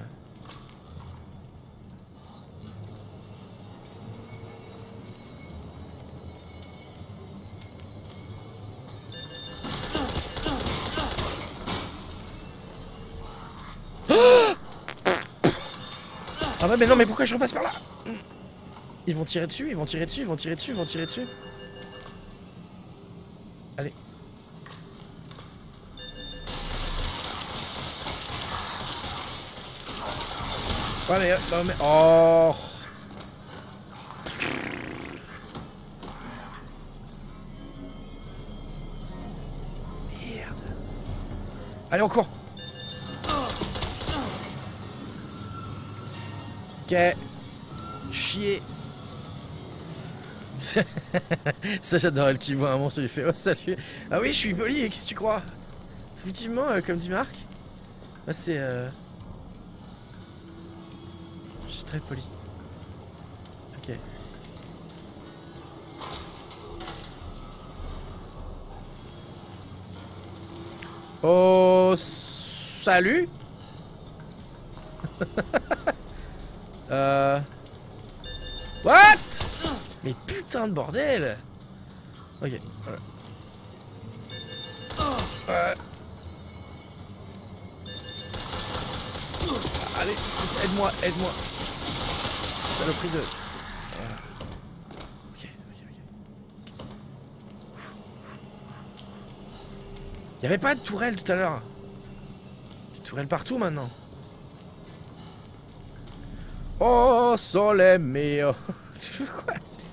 Ah ouais mais non mais pourquoi je repasse par là? Ils vont tirer dessus, ils vont tirer dessus, ils vont tirer dessus, ils vont tirer dessus. Allez. Ouais mais, non, mais... Oh. Merde. Allez on court. Ok. Chier. Ça j'adore elle qui voit un monstre et lui fait oh salut. Ah oui je suis poli, qu'est-ce que tu crois? Effectivement euh, comme dit Marc. Moi c'est euh... je suis très poli. Ok. Oh salut. Euh... What? Mais putain de bordel. Ok, voilà. Ouais. Allez, aide-moi, aide-moi. Saloperie de... Voilà. Ok, ok, ok. Il y avait pas de tourelle tout à l'heure. Des tourelles partout maintenant. Oh, sole mio. Quoi?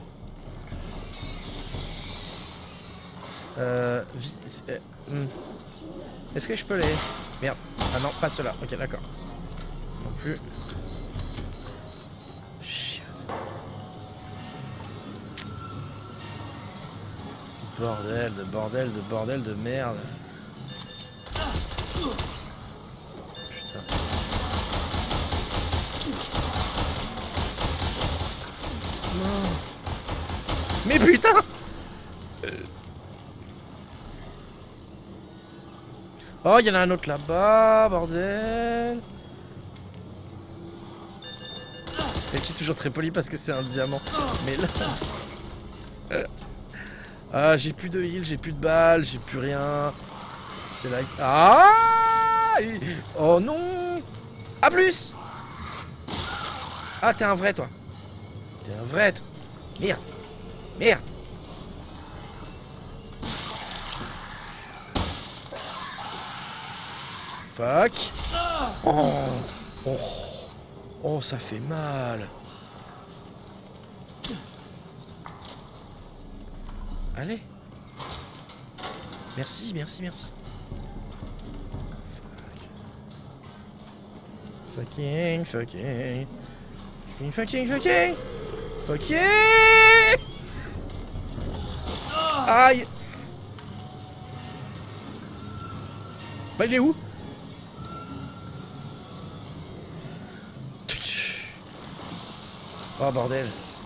Euh... euh hmm. Est-ce que je peux les... Merde. Ah non, pas ceux-là. Ok, d'accord. Non plus. Shit. Bordel de bordel de bordel de merde. Putain. Non. Mais putain! Oh, il y en a un autre là-bas, bordel. Et qui est toujours très poli parce que c'est un diamant. Mais là... Ah, j'ai plus de heal, j'ai plus de balles, j'ai plus rien. C'est là... Ah! Oh non! A plus! Ah, t'es un vrai, toi. T'es un vrai, toi. Merde. Merde. Fuck. Oh. Oh. Oh, ça fait mal. Allez. Merci, merci, merci. Fuck. Fucking, fucking. Fucking, fucking, fucking. Fucking. Aïe. Bah, il est où? Oh bordel.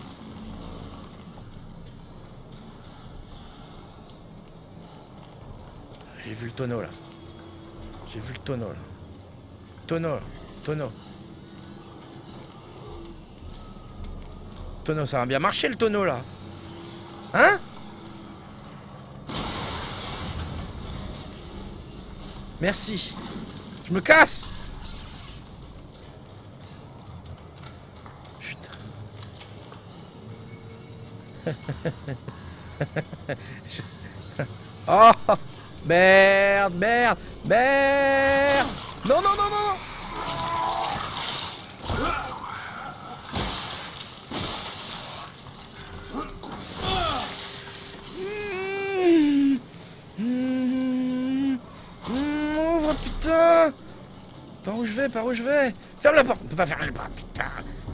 J'ai vu le tonneau là. J'ai vu le tonneau là. Tonneau. Tonneau. Tonneau, ça va bien marcher le tonneau là. Hein? Merci. Je me casse. Oh merde, merde, merde. Non, non, non, non. Mmh. Mmh. Mmh. Ouvre, putain. Par où je vais, par où je vais? Ferme la porte. On peut pas fermer la porte, putain.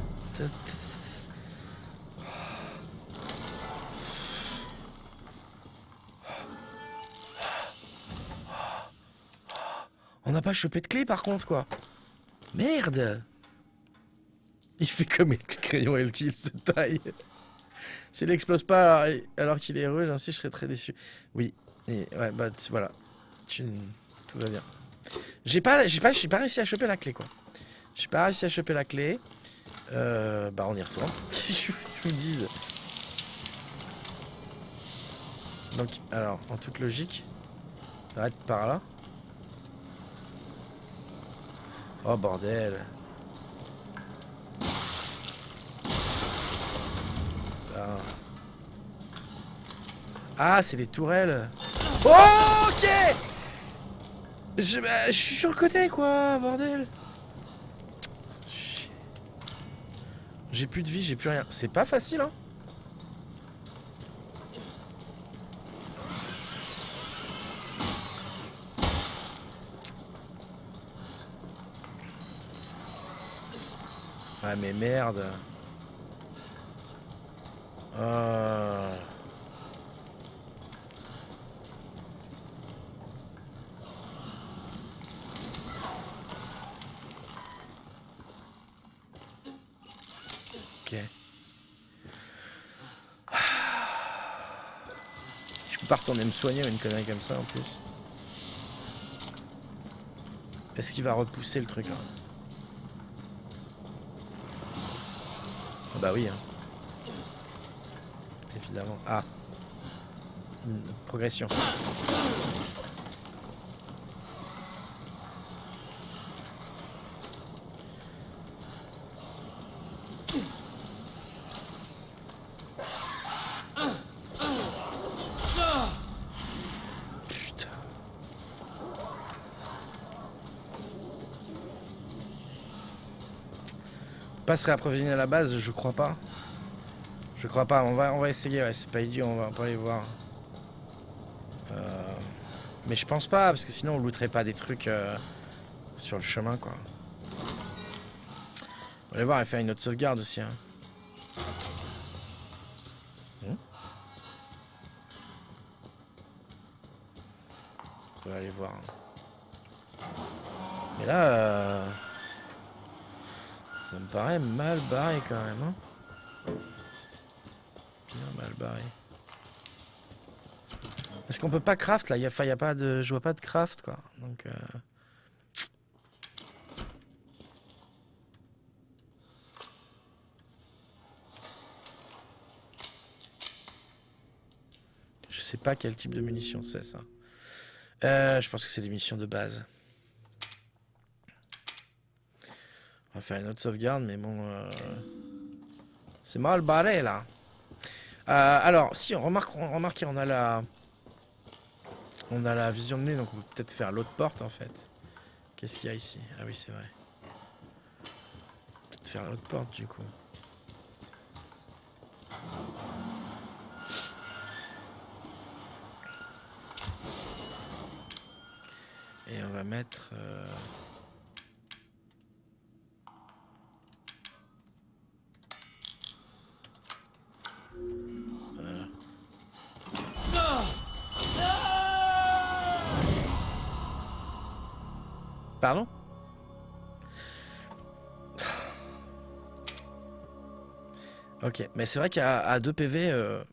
On n'a pas chopé de clé par contre quoi. Merde. Il fait comme le crayon L T, il se taille. S'il explose pas alors, alors qu'il est heureux, ainsi je serais très déçu. Oui. Et ouais bah voilà. Tu... Tout va bien. J'ai pas, j'ai pas, j'ai pas réussi à choper la clé quoi. J'ai pas réussi à choper la clé. Euh, bah on y retourne. Je vous dise. Donc alors en toute logique, ça va être par là. Oh bordel. Ah, ah c'est les tourelles. Oh, ok. Je, bah, je suis sur le côté quoi, bordel. J'ai plus de vie, j'ai plus rien. C'est pas facile hein. Ah mais merde. Ah. Ok. Je peux pas retourner me soigner ou une connerie comme ça en plus. Est-ce qu'il va repousser le truc là? Bah oui, hein. Évidemment. Ah. Une progression. Pas se réapprovisionner à la base, je crois pas. Je crois pas, on va, on va essayer, ouais, c'est pas idiot, on va pas aller voir. Euh... Mais je pense pas, parce que sinon on looterait pas des trucs euh, sur le chemin, quoi. On va aller voir et faire une autre sauvegarde aussi. Hein. Hmm. On peut aller voir. Mais là, euh... ça me paraît mal barré quand même. Hein. Bien mal barré. Est-ce qu'on peut pas craft là? Il y a, y a pas de, je vois pas de craft quoi. Donc. Euh... Je sais pas quel type de munitions c'est ça. Euh, je pense que c'est des missions de base. On va faire une autre sauvegarde, mais bon, euh... c'est mal barré là. Euh, alors, si on remarque, on remarque, on a la, on a la vision de nuit, donc on peut peut-être faire l'autre porte en fait. Qu'est-ce qu'il y a ici? Ah oui, c'est vrai. Peut-être faire l'autre porte du coup. Et on va mettre. Euh... Pardon? Ok, mais c'est vrai qu'à deux P V, euh,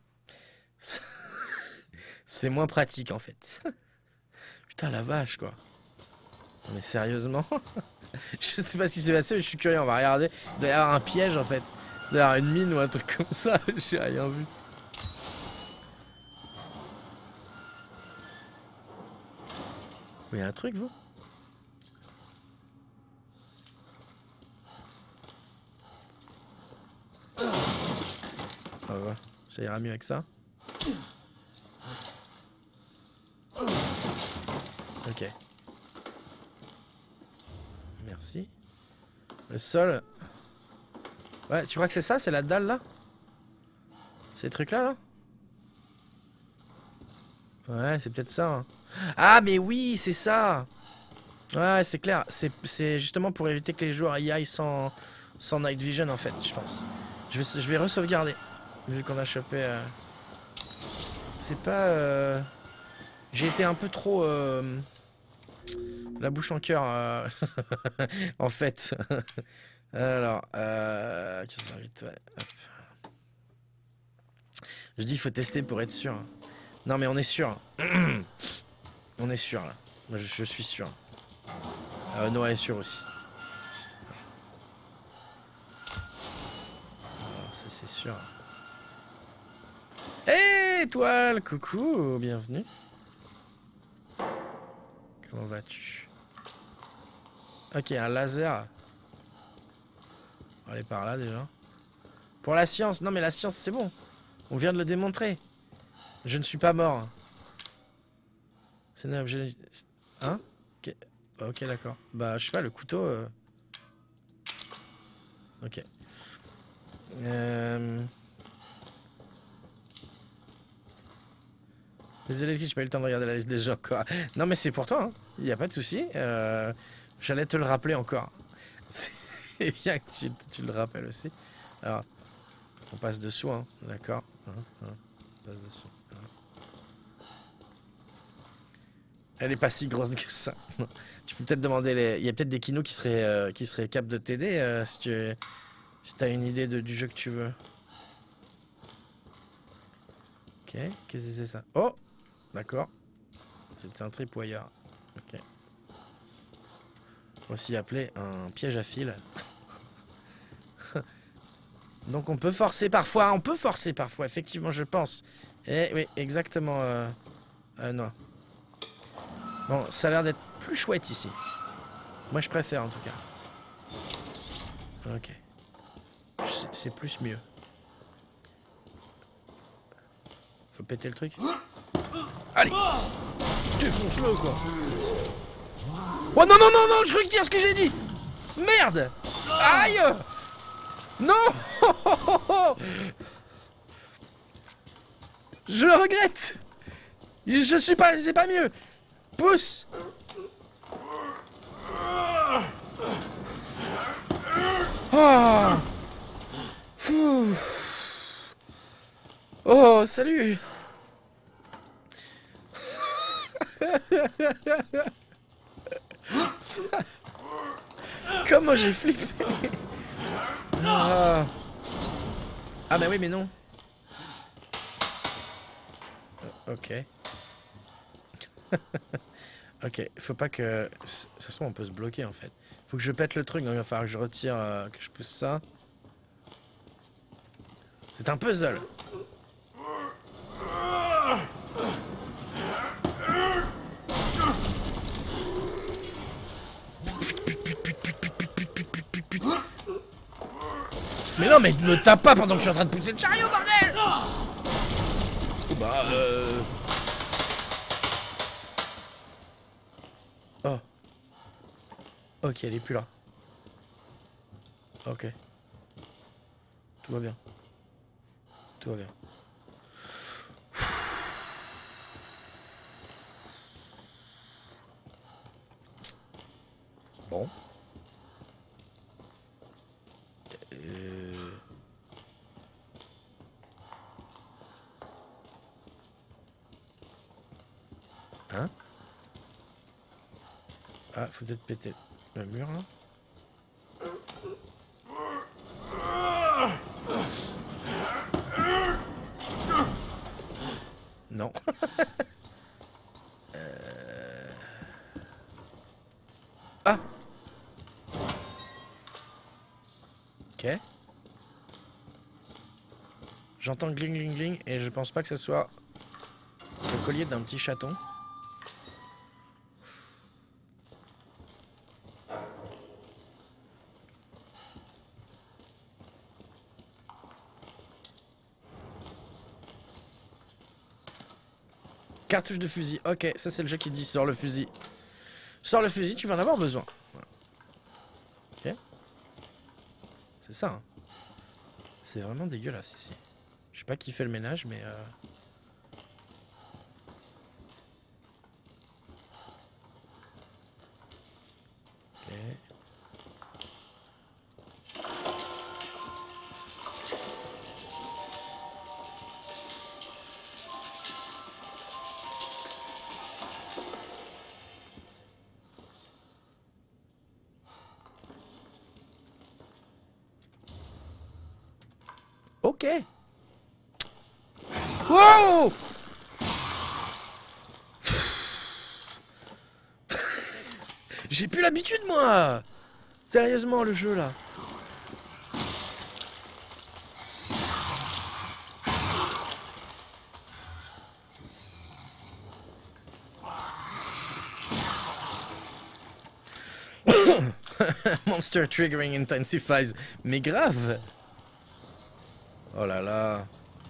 c'est moins pratique en fait. Putain la vache quoi. Non, mais sérieusement, je sais pas si c'est passé, mais je suis curieux, on va regarder. Il doit y avoir un piège en fait. Il doit y avoir une mine ou un truc comme ça, j'ai rien vu. Vous voyez un truc vous? Ah ouais, ça ira mieux avec ça. Ok. Merci. Le sol. Ouais, tu crois que c'est ça? C'est la dalle là? Ces trucs là là? Ouais, c'est peut-être ça. Hein. Ah mais oui, c'est ça. Ouais, c'est clair. C'est justement pour éviter que les joueurs y aillent sans, sans night vision en fait, je pense. Je vais, je vais re-sauvegarder. Vu qu'on a chopé... Euh... C'est pas... Euh... J'ai été un peu trop... Euh... La bouche en cœur, euh... en fait. Alors... Euh... Qu'est-ce que vite, ouais. Hop. Je dis il faut tester pour être sûr. Non mais on est sûr. On est sûr là. Moi je, je suis sûr. Euh, Noah est sûr aussi. C'est sûr. Hé, étoile, coucou, bienvenue. Comment vas-tu? Ok, un laser. On va aller par là déjà. Pour la science, non mais la science c'est bon. On vient de le démontrer. Je ne suis pas mort. C'est un objet... Hein? Ok, okay d'accord. Bah je sais pas, le couteau... Euh... Ok. Euh... Désolé, j'ai pas eu le temps de regarder la liste des gens quoi. Non mais c'est pour toi, hein. Il n'y a pas de souci. Euh... J'allais te le rappeler encore. C'est bien que tu, tu le rappelles aussi. Alors, on passe dessous, hein. D'accord. Hein, hein. On passe dessous. Hein. Elle est pas si grosse que ça. Tu peux peut-être demander les... Il y a peut-être des kinos qui seraient, euh, qui seraient capables de t'aider euh, si tu si t'as une idée de, du jeu que tu veux. Ok, qu'est-ce que c'est ça? Oh! D'accord. C'est un tripwire. Ok. Aussi appelé un piège à fil. Donc on peut forcer parfois, on peut forcer parfois, effectivement je pense. Et oui, exactement. Euh, euh, non. Bon, ça a l'air d'être plus chouette ici. Moi je préfère en tout cas. Ok. C'est plus mieux. Faut péter le truc. Allez! Défonce-le quoi! Oh non non non non! Je retire ce que j'ai dit! Merde! Aïe! Non. Je le regrette. Je suis pas... C'est pas mieux. Pousse. Oh. Fou. Oh, salut. Ça... Comment j'ai flippé. Ah. Ah mais oui mais non. Ok. Ok, faut pas que... Ça se trouve on peut se bloquer en fait. Faut que je pète le truc, donc il va falloir que je retire, euh, que je pousse ça. C'est un puzzle. Mais non mais ne tape pas pendant que je suis en train de pousser le chariot, bordel. Oh bah euh... Oh. Ok, elle est plus là. Ok. Tout va bien. Tout va bien. Bon. Euh... Hein? Ah, faut peut-être péter le mur là. Non. euh... Ah. Ok. J'entends gling gling gling et je pense pas que ce soit le collier d'un petit chaton. Cartouche de fusil, ok, ça c'est le jeu qui dit sors le fusil. Sors le fusil, tu vas en avoir besoin. Voilà. Ok. C'est ça. Hein. C'est vraiment dégueulasse ici. Je sais pas qui fait le ménage, mais... Euh... Ok. Ok. Wow. J'ai plus l'habitude moi. Sérieusement le jeu là. Monster triggering intensifies. Mais grave. Oh là là.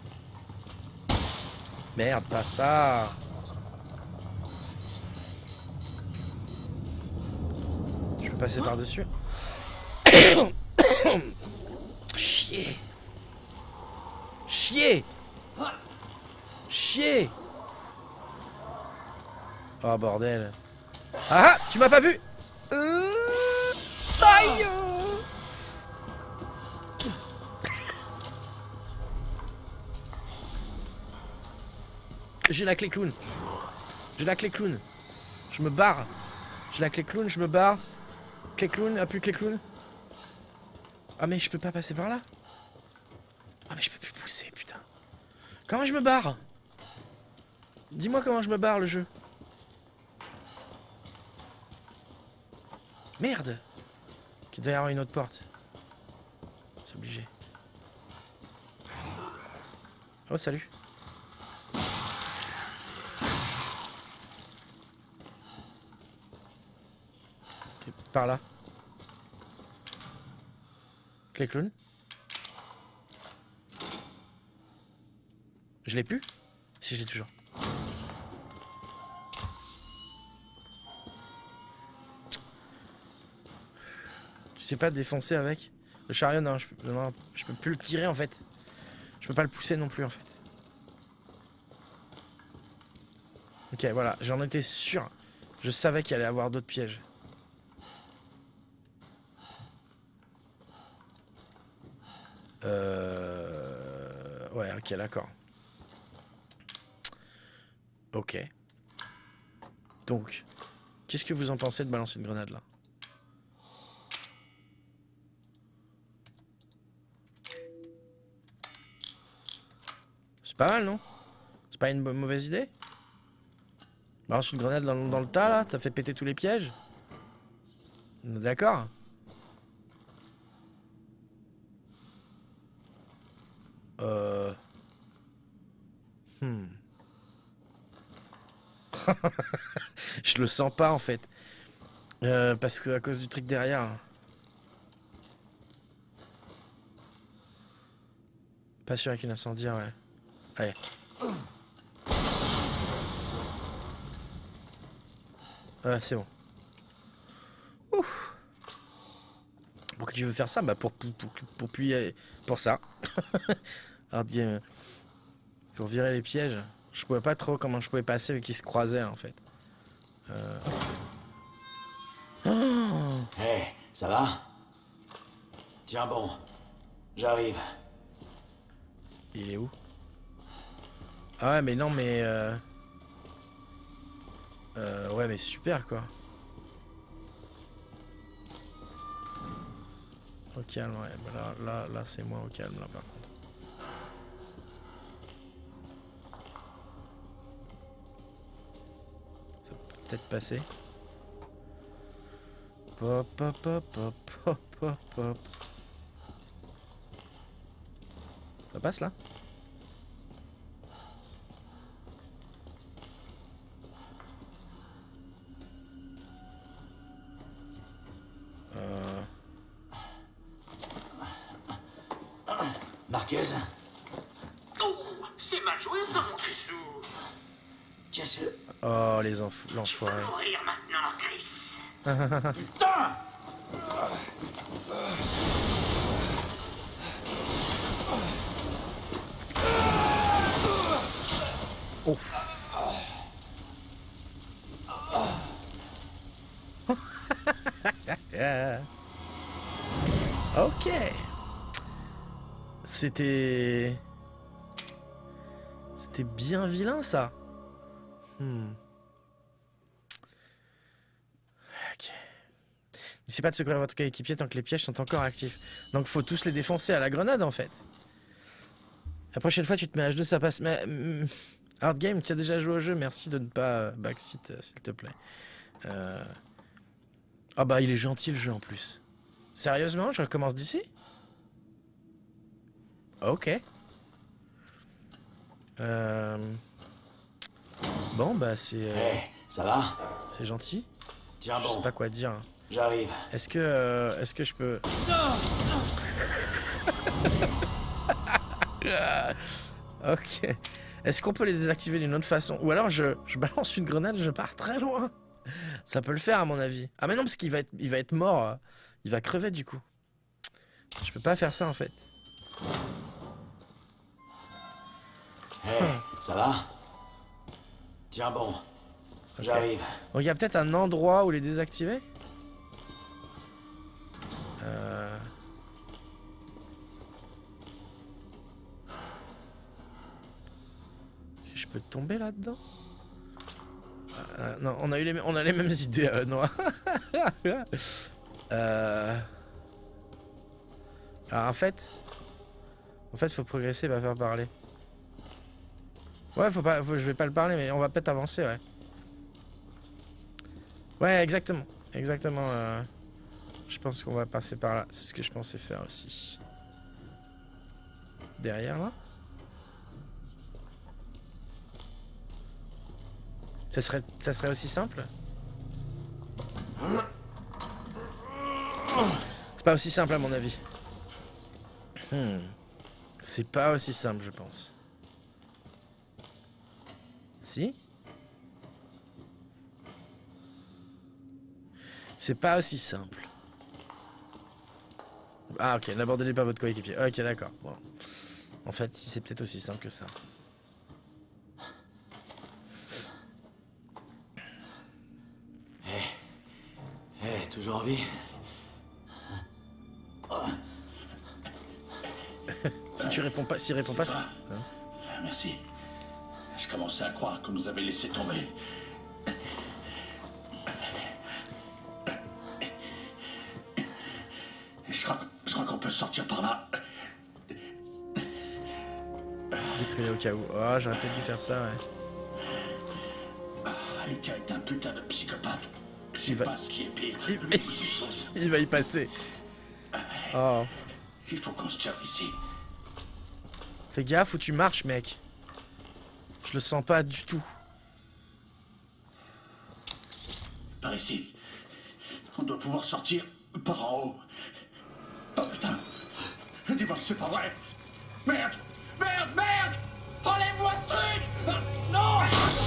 Merde, pas ça. Je peux passer par-dessus. Chier. Chier. Chier. Oh bordel. Ah, tu m'as pas vu. euh... Aïe. J'ai la clé clown. J'ai la clé clown. Je me barre. J'ai la clé clown, je me barre. Clé clown, appuie clé clown. Ah mais je peux pas passer par là. Ah mais je peux plus pousser, putain. Comment je me barre? Dis-moi comment je me barre le jeu. Merde. Il doit y avoir une autre porte. C'est obligé. Oh salut. Par là. Clé clown. Je l'ai plus? Si, j'ai toujours. Tu sais pas défoncer avec? Le chariot, non je, peux, non, je peux plus le tirer en fait. Je peux pas le pousser non plus en fait. Ok, voilà, j'en étais sûr. Je savais qu'il allait y avoir d'autres pièges. Euh... Ouais, ok, d'accord. Ok. Donc, qu'est-ce que vous en pensez de balancer une grenade là? C'est pas mal, non? C'est pas une mauvaise idée? Balance une grenade dans, dans le tas là, ça fait péter tous les pièges. D'accord? Euh... Hmm. Je le sens pas en fait. Euh, parce que à cause du truc derrière. Pas sûr avec une incendiaire, ouais. Allez. Ouais, c'est bon. Ouf. Pourquoi tu veux faire ça? Bah pour pour pour, pour, pour, pour ça. Alors, pour virer les pièges. Je pouvais pas trop comment je pouvais passer vu qu'ils se croisaient en fait. Euh... Oh hey, ça va? Tiens bon, j'arrive. Il est où? Ah ouais mais non mais... Euh... Euh, ouais mais super quoi. Au calme, ouais. Bah là, là, là c'est moi au calme là par contre. Peut-être passer. Pop, pop, pop, pop, pop, pop, pop. Ça passe là? Euh... Marquez? Oh, c'est mal joué ça mon Trissou. Qu'est-ce que... Oh les enf... l'enfoiré. Mourir maintenant, Chris. Putain! Oh. Ok. C'était... C'était bien vilain ça. Hmm. Ok. N'essayez pas de secourir votre coéquipier tant que les pièges sont encore actifs. Donc faut tous les défoncer à la grenade en fait. La prochaine fois tu te mets H deux ça passe. Mais... Hmm. Hard Game, tu as déjà joué au jeu, merci de ne pas backseat euh, s'il te plaît. Euh... Ah bah il est gentil le jeu en plus. Sérieusement, je recommence d'ici? Ok. Euh... Bon bah c'est... Euh... Hey, ça va? C'est gentil. Tiens Je bon. sais pas quoi dire. J'arrive. Est-ce que... Euh... Est-ce que je peux... Ok. Est-ce qu'on peut les désactiver d'une autre façon? Ou alors je, je balance une grenade et je pars très loin. Ça peut le faire à mon avis. Ah mais non parce qu'il va être, il va être mort. Il va crever du coup. Je peux pas faire ça en fait. Hey, ça va? Tiens bon. Okay. J'arrive. Donc il y a peut-être un endroit où les désactiver. Euh... Est-ce que je peux tomber là-dedans? euh, Non, on a eu les, on a les mêmes idées, euh, Noah. euh... Alors en fait, en fait, faut progresser, pas faire parler. Ouais, faut pas, faut, je vais pas le parler, mais on va peut-être avancer, ouais. Ouais, exactement, exactement. Euh, je pense qu'on va passer par là. C'est ce que je pensais faire aussi. Derrière là. Ça serait, ça serait aussi simple. C'est pas aussi simple à mon avis. Hmm. C'est pas aussi simple, je pense. Si? C'est pas aussi simple. Ah ok, n'abandonnez pas votre coéquipier. Ok, d'accord. Bon. En fait, c'est peut-être aussi simple que ça. Hé, hey. hey, toujours en vie? Oh. Si tu réponds pas, s'il répond pas, c'est... Hein? Merci. Je commençais à croire qu'on nous avait laissé tomber. Je crois, je crois qu'on peut sortir par là. Détruire au cas où. Oh, j'aurais peut-être dû faire ça, ouais. Ah, Lucas est un putain de psychopathe. Je sais Il va... pas ce qui est pire. Il... Mais ces choses. Il va y passer. Oh. Il faut qu'on se tire ici. Fais gaffe où tu marches, mec. Je le sens pas du tout. Par ici. On doit pouvoir sortir par en haut. Oh putain. Dis-moi que c'est pas vrai. Merde. Merde, merde. Enlève-moi ce truc. Non.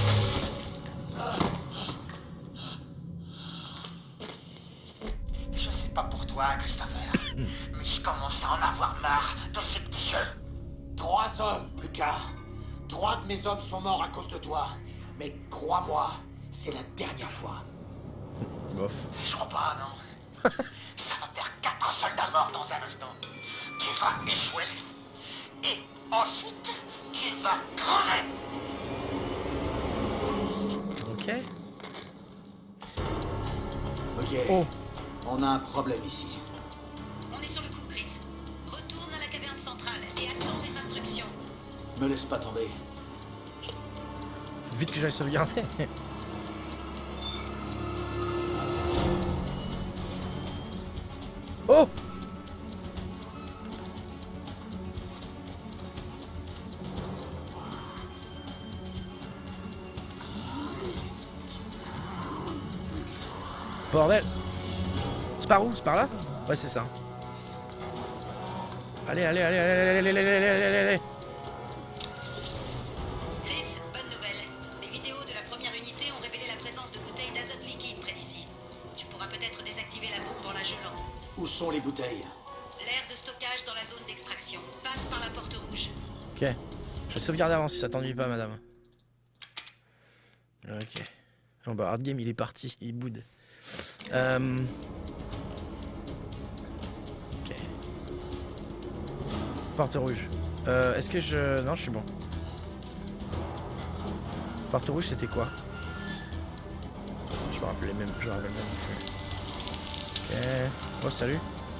Je sais pas pour toi, Christopher, mais je commence à en avoir marre de ces petits jeux. Trois hommes, Lucas. Trois de mes hommes sont morts à cause de toi. Mais crois-moi, c'est la dernière fois. Bof. Je crois pas, non. Ça va faire quatre soldats morts dans un instant. Tu vas échouer. Et ensuite, tu vas crever. Ok. Ok. Oh. On a un problème ici. On est sur le coup, Chris. Retourne à la caverne centrale et attends mes instructions. Me laisse pas tomber. Vite que j'aille sauvegarder. Oh. Bordel. C'est par où? C'est par là? Ouais, c'est ça. Allez, allez, allez, allez, allez, allez, allez, allez, allez, allez. Chris, bonne nouvelle. Les vidéos de la première unité ont révélé la présence de bouteilles d'azote liquide près d'ici. Tu pourras peut-être désactiver la bombe en la gelant. Où sont les bouteilles? L'air de stockage dans la zone d'extraction. Passe par la porte rouge. Ok. Je vais sauvegarder avant si ça t'ennuie pas, madame. Ok. Bon bah, hard game, il est parti. Il boude. Euh... Ok. Porte rouge. Euh, est-ce que je... Non, je suis bon. Porte rouge, c'était quoi? Je me rappelle même. Je me rappelle même. Ok. Oh, salut.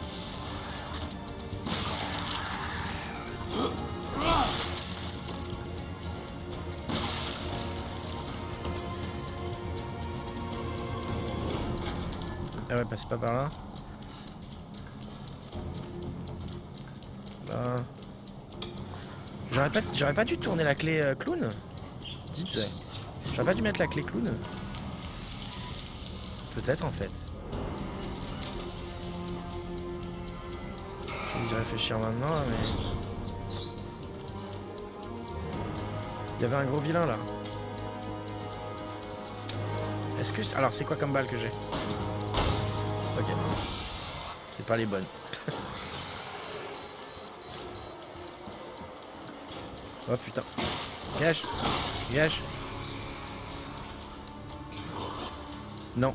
Ah ouais, passe pas par là. Là. J'aurais pas, j'aurais pas dû tourner la clé euh, clown. Dites. J'aurais pas dû mettre la clé clown. Peut-être en fait. J'ai envie de réfléchir maintenant là, mais... Il y avait un gros vilain là. Est-ce que... Alors c'est quoi comme balle que j'ai? Ok. C'est pas les bonnes. Oh putain. Gage. Gage. Non.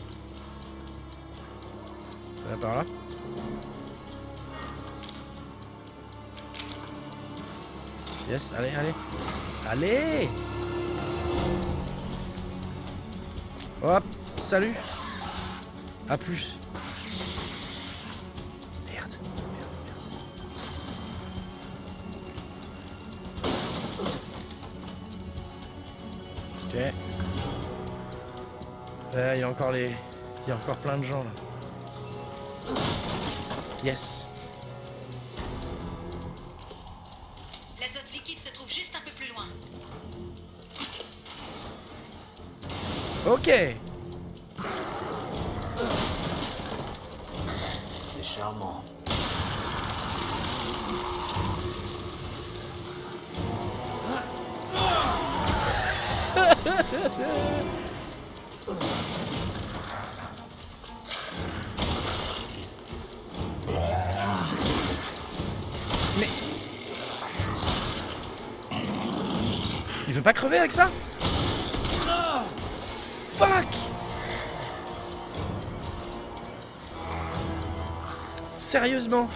Ça va par là. Yes, allez, allez. Allez. Hop, salut. A plus. Merde, merde, merde. Ok. Là, il y a encore les... Il y a encore plein de gens là. Yes. L'azote liquide se trouve juste un peu plus loin. Ok. C'est charmant. veux pas crever avec ça? Fuck! Sérieusement?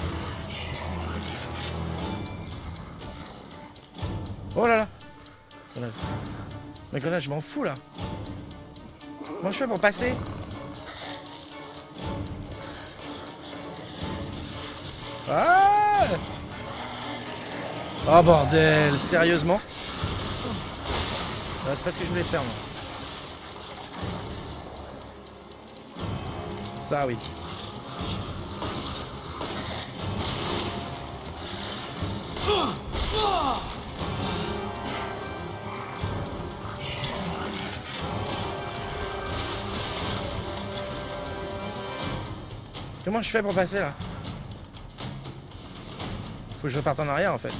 Oh là là! Grenade. Mais grenade, je m'en fous là! Comment je fais pour passer? Ah! Oh bordel! Sérieusement? Ah, c'est pas ce que je voulais faire moi. Ça oui. Comment je fais pour passer là? Faut que je reparte en arrière en fait.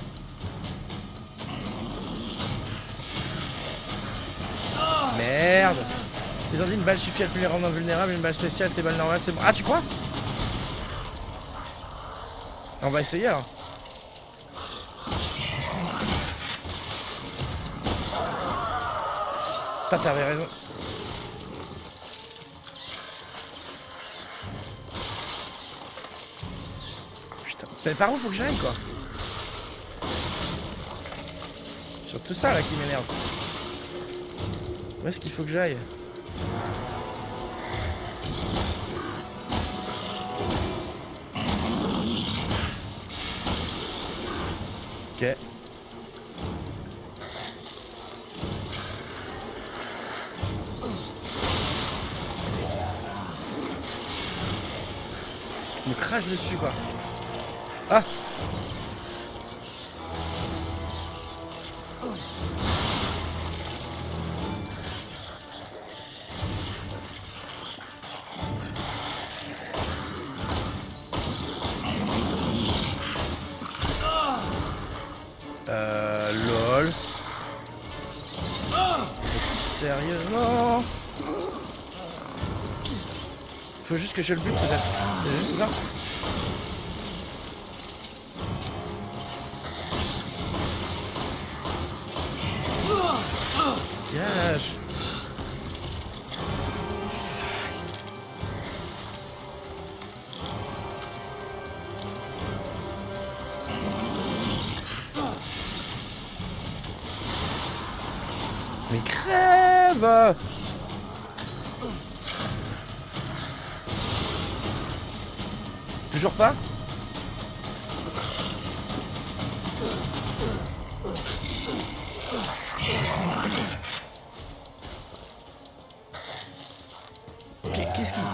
Merde! Ils ont dit une balle suffit à plus les rendre invulnérables, une balle spéciale, tes balles normales, c'est bon. Ah, tu crois? On va essayer alors. Putain, t'avais raison. Putain, mais par où faut que j'aille quoi? Surtout ça là qui m'énerve. Où est-ce qu'il faut que j'aille? Ok. Il me crache dessus quoi. Ah! Euh... lol. Mais sérieusement? Faut juste que je le bute peut-être. C'est juste ça. Dégage. Mais crève! Toujours pas? Qu'est-ce qui...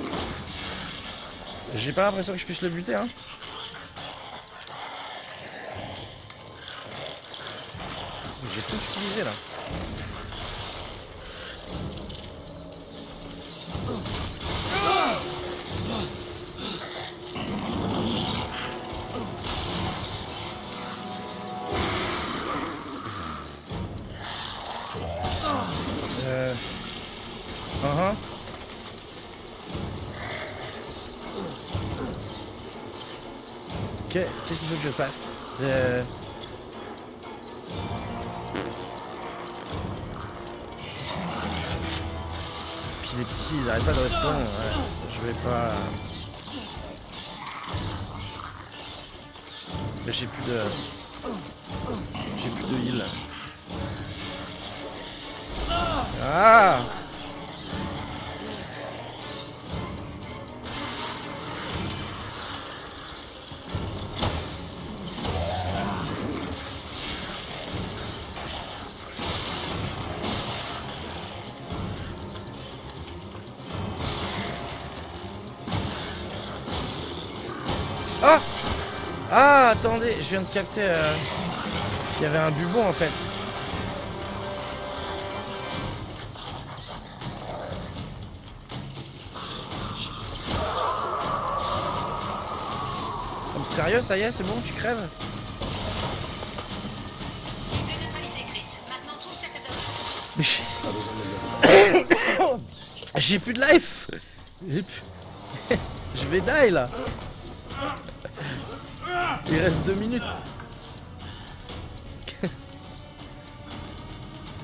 J'ai pas l'impression que je puisse le buter, hein. J'ai tout utilisé là. Euh... Uh-huh. Ok, qu'est-ce qu'il faut que je fasse? euh... Puis les petits, ils arrêtent pas de respawn. Ouais, je vais pas... Mais j'ai plus de... J'ai plus de heal. Ah! Ah! Ah, attendez, je viens de capter... Euh... Il y avait un bubon en fait. Sérieux, ça y est, c'est bon, tu crèves? Cible neutralisée, Chris. Maintenant trouve cette zone. Mais j'ai... j'ai plus de life. Plus... Je vais die là. Il reste deux minutes.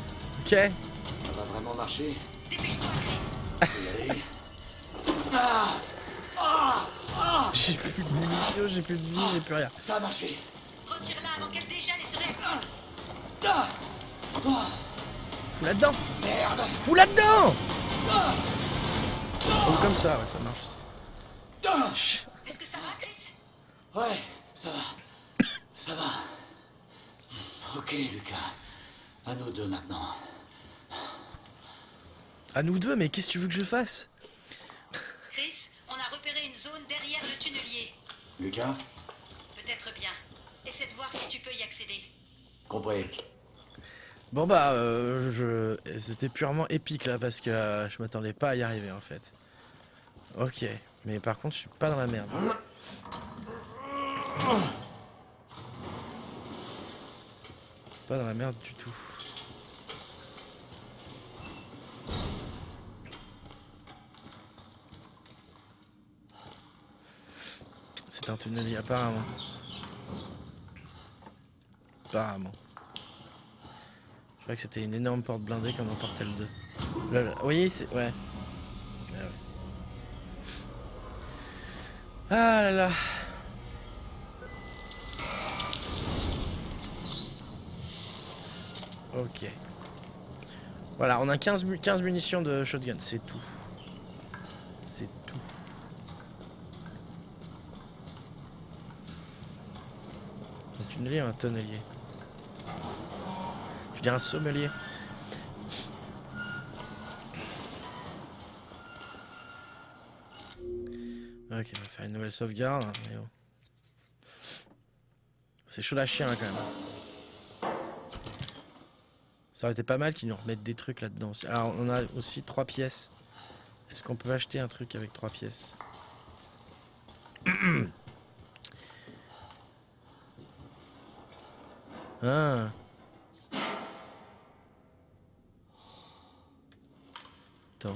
Ça va vraiment marcher? Dépêche-toi, Chris. Allez. Ah, ah, ah, J'ai plus de munitions, j'ai plus de vie, j'ai plus rien. ça a marché. Retire-la avant qu'elle déjale et se réactive. Ah, ah, Fous là-dedans. merde. Fous là-dedans. Ah, Oh, comme ça, ouais, ça marche aussi. ah. Chut. Est-ce que ça va, Chris? Ouais, ça va. Ça va. Ok, Lucas. À nous deux maintenant. À nous deux, mais qu'est-ce que tu veux que je fasse? Chris, on a repéré une zone derrière le tunnelier. Lucas? Peut-être bien. Essaie de voir si tu peux y accéder. Compris. Bon bah, euh, je... c'était purement épique là, parce que euh, je m'attendais pas à y arriver en fait. Ok, mais par contre, je suis pas dans la merde. Pas dans la merde du tout. C'est un tunnelier apparemment. Apparemment. Je crois que c'était une énorme porte blindée comme dans Portal deux. Là, là. Vous voyez, c'est... Ouais. Ah, ouais. Ah là là. Ok. Voilà, on a quinze, mu quinze munitions de shotgun, c'est tout. C'est tout. Un tunnelier ou un tonnelier? Je dirais un sommelier. Ok, on va faire une nouvelle sauvegarde. Mais bon. C'est chaud à chien hein, quand même. Ça aurait été pas mal qu'ils nous remettent des trucs là-dedans. Alors on a aussi trois pièces. Est-ce qu'on peut acheter un truc avec trois pièces? Ah. Attends.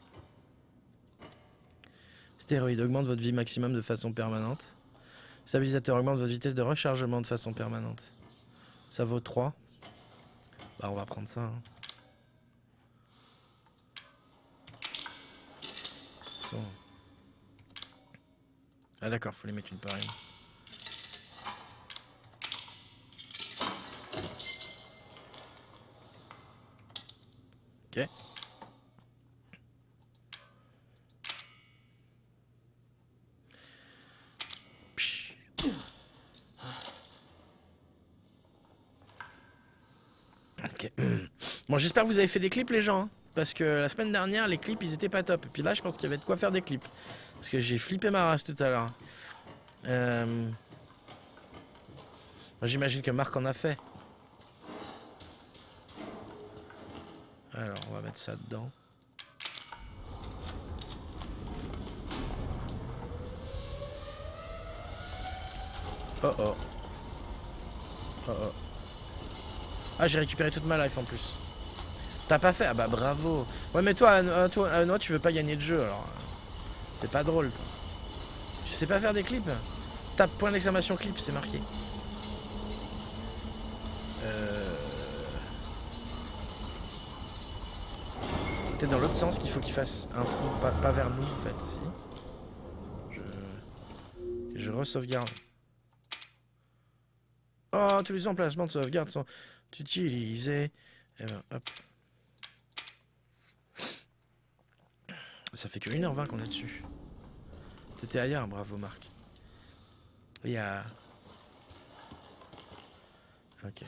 Stéroïde augmente votre vie maximum de façon permanente. Stabilisateur augmente votre vitesse de rechargement de façon permanente. Ça vaut trois. Bah on va prendre ça. Hein. Sont... Ah d'accord, faut les mettre une par une. Ok. Psh. Ok. Bon, j'espère que vous avez fait des clips les gens. Hein, parce que la semaine dernière, les clips, ils étaient pas top. Et puis là, je pense qu'il y avait de quoi faire des clips. Parce que j'ai flippé ma race tout à l'heure. Euh... J'imagine que Marc en a fait. Alors, on va mettre ça dedans. Oh oh. Oh oh. Ah, j'ai récupéré toute ma life en plus. T'as pas fait? Ah bah bravo. Ouais, mais toi, euh, toi euh, non, tu veux pas gagner de jeu alors. C'est pas drôle, toi. Tu sais pas faire des clips? Tape point d'exclamation clip, c'est marqué. Euh... Peut-être dans l'autre sens qu'il faut qu'il fasse un trou, pas, pas vers nous en fait. Si. Je, je re-sauvegarde. Oh, tous les emplacements de sauvegarde sont utilisés. Et ben, hop. Ça fait que une heure vingt qu'on est dessus. T'étais ailleurs, bravo Marc. Il y a... Ok.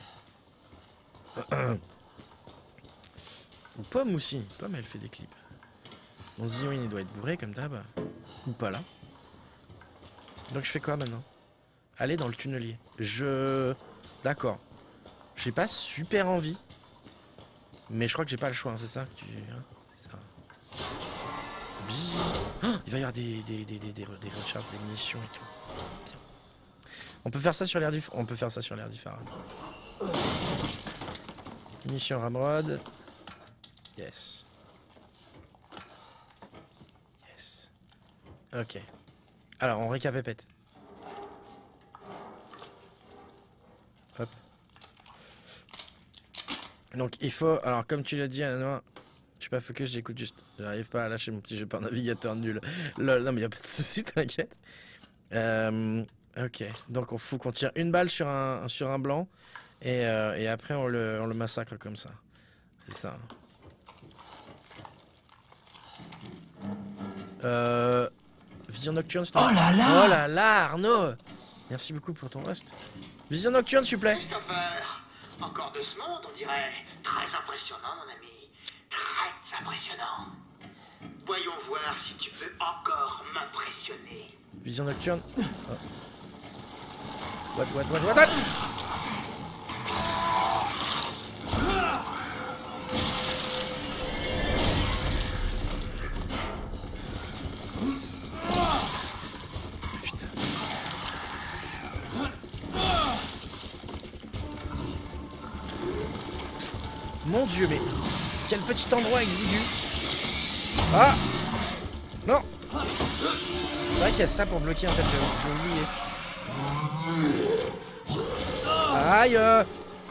Ou Pomme aussi. Pomme, elle fait des clips. Mon Zion, il doit être bourré comme d'hab. Ou pas là. Donc je fais quoi maintenant? Aller dans le tunnelier. Je... D'accord. J'ai pas super envie. Mais je crois que j'ai pas le choix, hein, c'est ça que tu... Hein, c'est ça. Oh, il va y avoir des, des, des, des, des, des recharges, des munitions et tout. Bien. On peut faire ça sur l'air du... On peut faire ça sur l'air du phare. Munitions Ramrod. Yes. Yes. Ok. Alors, on récapépète. Hop. Donc il faut, alors comme tu l'as dit Anna, je suis pas focus, j'écoute juste, j'arrive pas à lâcher mon petit jeu par navigateur nul. Lol, non mais y a pas de souci, t'inquiète. Euh, ok, donc il faut qu'on tire une balle sur un, sur un blanc et, euh, et après on le, on le massacre comme ça. C'est ça. Euh, Vision nocturne, s'il te plaît. Oh là là Oh là là, Arnaud. Merci beaucoup pour ton host. Vision nocturne, s'il vous plaît. Christopher, encore de ce monde, on dirait. Très impressionnant, mon ami. Très impressionnant. Voyons voir si tu peux encore m'impressionner. Vision nocturne. Oh. What, what, what, what, what? Putain. Mon dieu, mais quel petit endroit exigu. Ah non. C'est vrai qu'il y a ça pour bloquer en fait, j'ai oublié. Aïe euh.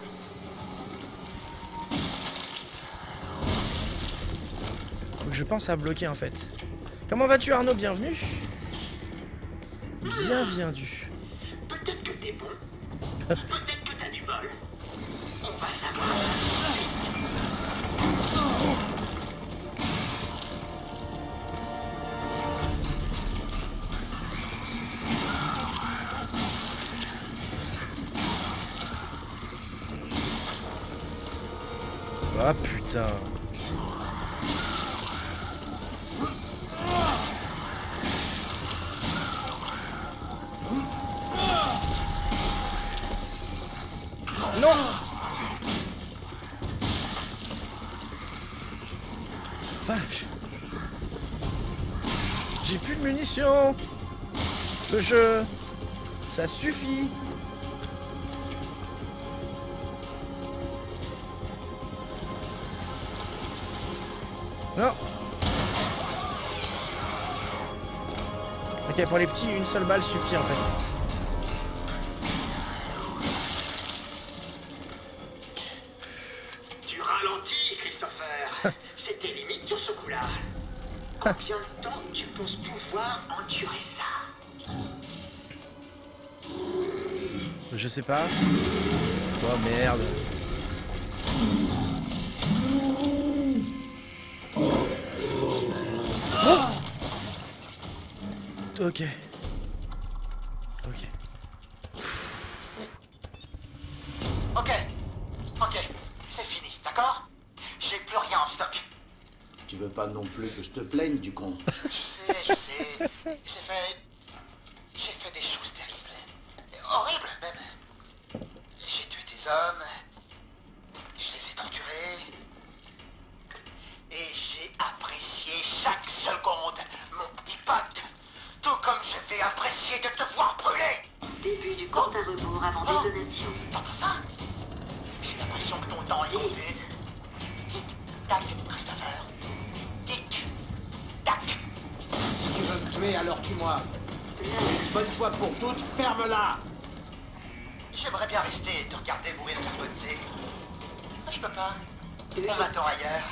Faut que je pense à bloquer en fait. Comment vas-tu Arnaud? Bienvenue. Bienvenue. Peut-être que t'es bon. Peut-être que t'as du bol. On va savoir. Ah putain. Non. Vache. J'ai plus de munitions. Le jeu. Ça suffit. Non. Ok, pour les petits, une seule balle suffit en fait. Tu ralentis, Christopher. C'était limite sur ce coup-là. Combien de temps tu penses pouvoir endurer ça? Je sais pas. Oh merde. Oh ok. Ok. Ok, ok, c'est fini, d'accord? J'ai plus rien en stock. Tu veux pas non plus que je te plaigne, du con? Je sais, je sais. J'ai fait... J'ai fait des choses terribles. Horribles, même. J'ai tué des hommes. Je les ai torturés. Et j'ai apprécié chaque seconde, mon petit pote. Tout comme je vais apprécier de te voir brûler. Début du compte à rebours avant Oh. détonation. T'entends ça? J'ai l'impression que ton temps est compté. Tic, tac, Christopher. Tic, tac. Si tu veux me tuer, alors tue-moi. Une bonne fois pour toutes, ferme-la. J'aimerais bien rester et te regarder mourir carbonisé. Mais je peux pas. On m'attend ailleurs.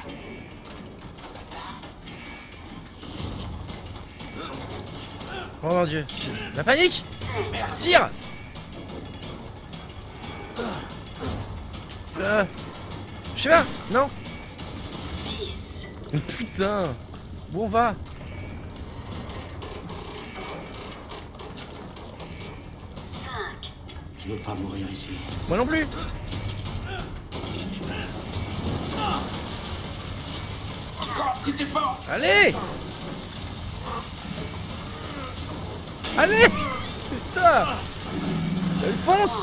Oh mon dieu. La panique. Tire. Euh... Je sais pas. Non. Putain. Où on va? Je veux pas mourir ici. Moi non plus. Encore, si t'es fort. Allez. Allez. Putain. Elle fonce.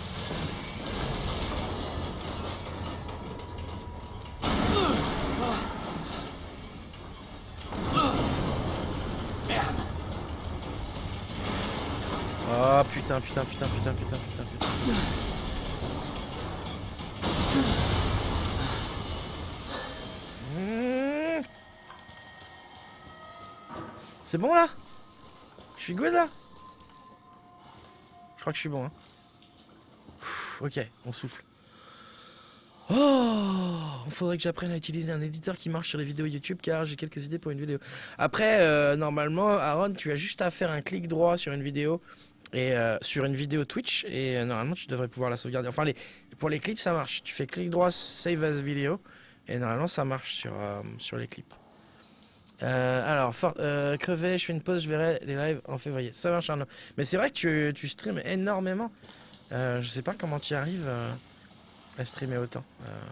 Merde. Oh putain, putain, putain, putain, putain, putain, putain. Mmh. C'est bon là? Je suis good là? Je crois que je suis bon hein. Ouf, ok, on souffle. Oh, il faudrait que j'apprenne à utiliser un éditeur qui marche sur les vidéos YouTube car j'ai quelques idées pour une vidéo. Après, euh, normalement, Aaron, tu as juste à faire un clic droit sur une vidéo et euh, sur une vidéo Twitch et euh, normalement tu devrais pouvoir la sauvegarder. Enfin, les, pour les clips, ça marche. Tu fais clic droit, save as vidéo et normalement ça marche sur, euh, sur les clips. Euh, alors, for, euh, crevé, je fais une pause, je verrai les lives en février. Ça marche, Arnaud. Mais c'est vrai que tu, tu streams énormément. Euh, je sais pas comment tu y arrives. Euh... à streamer autant. Euh...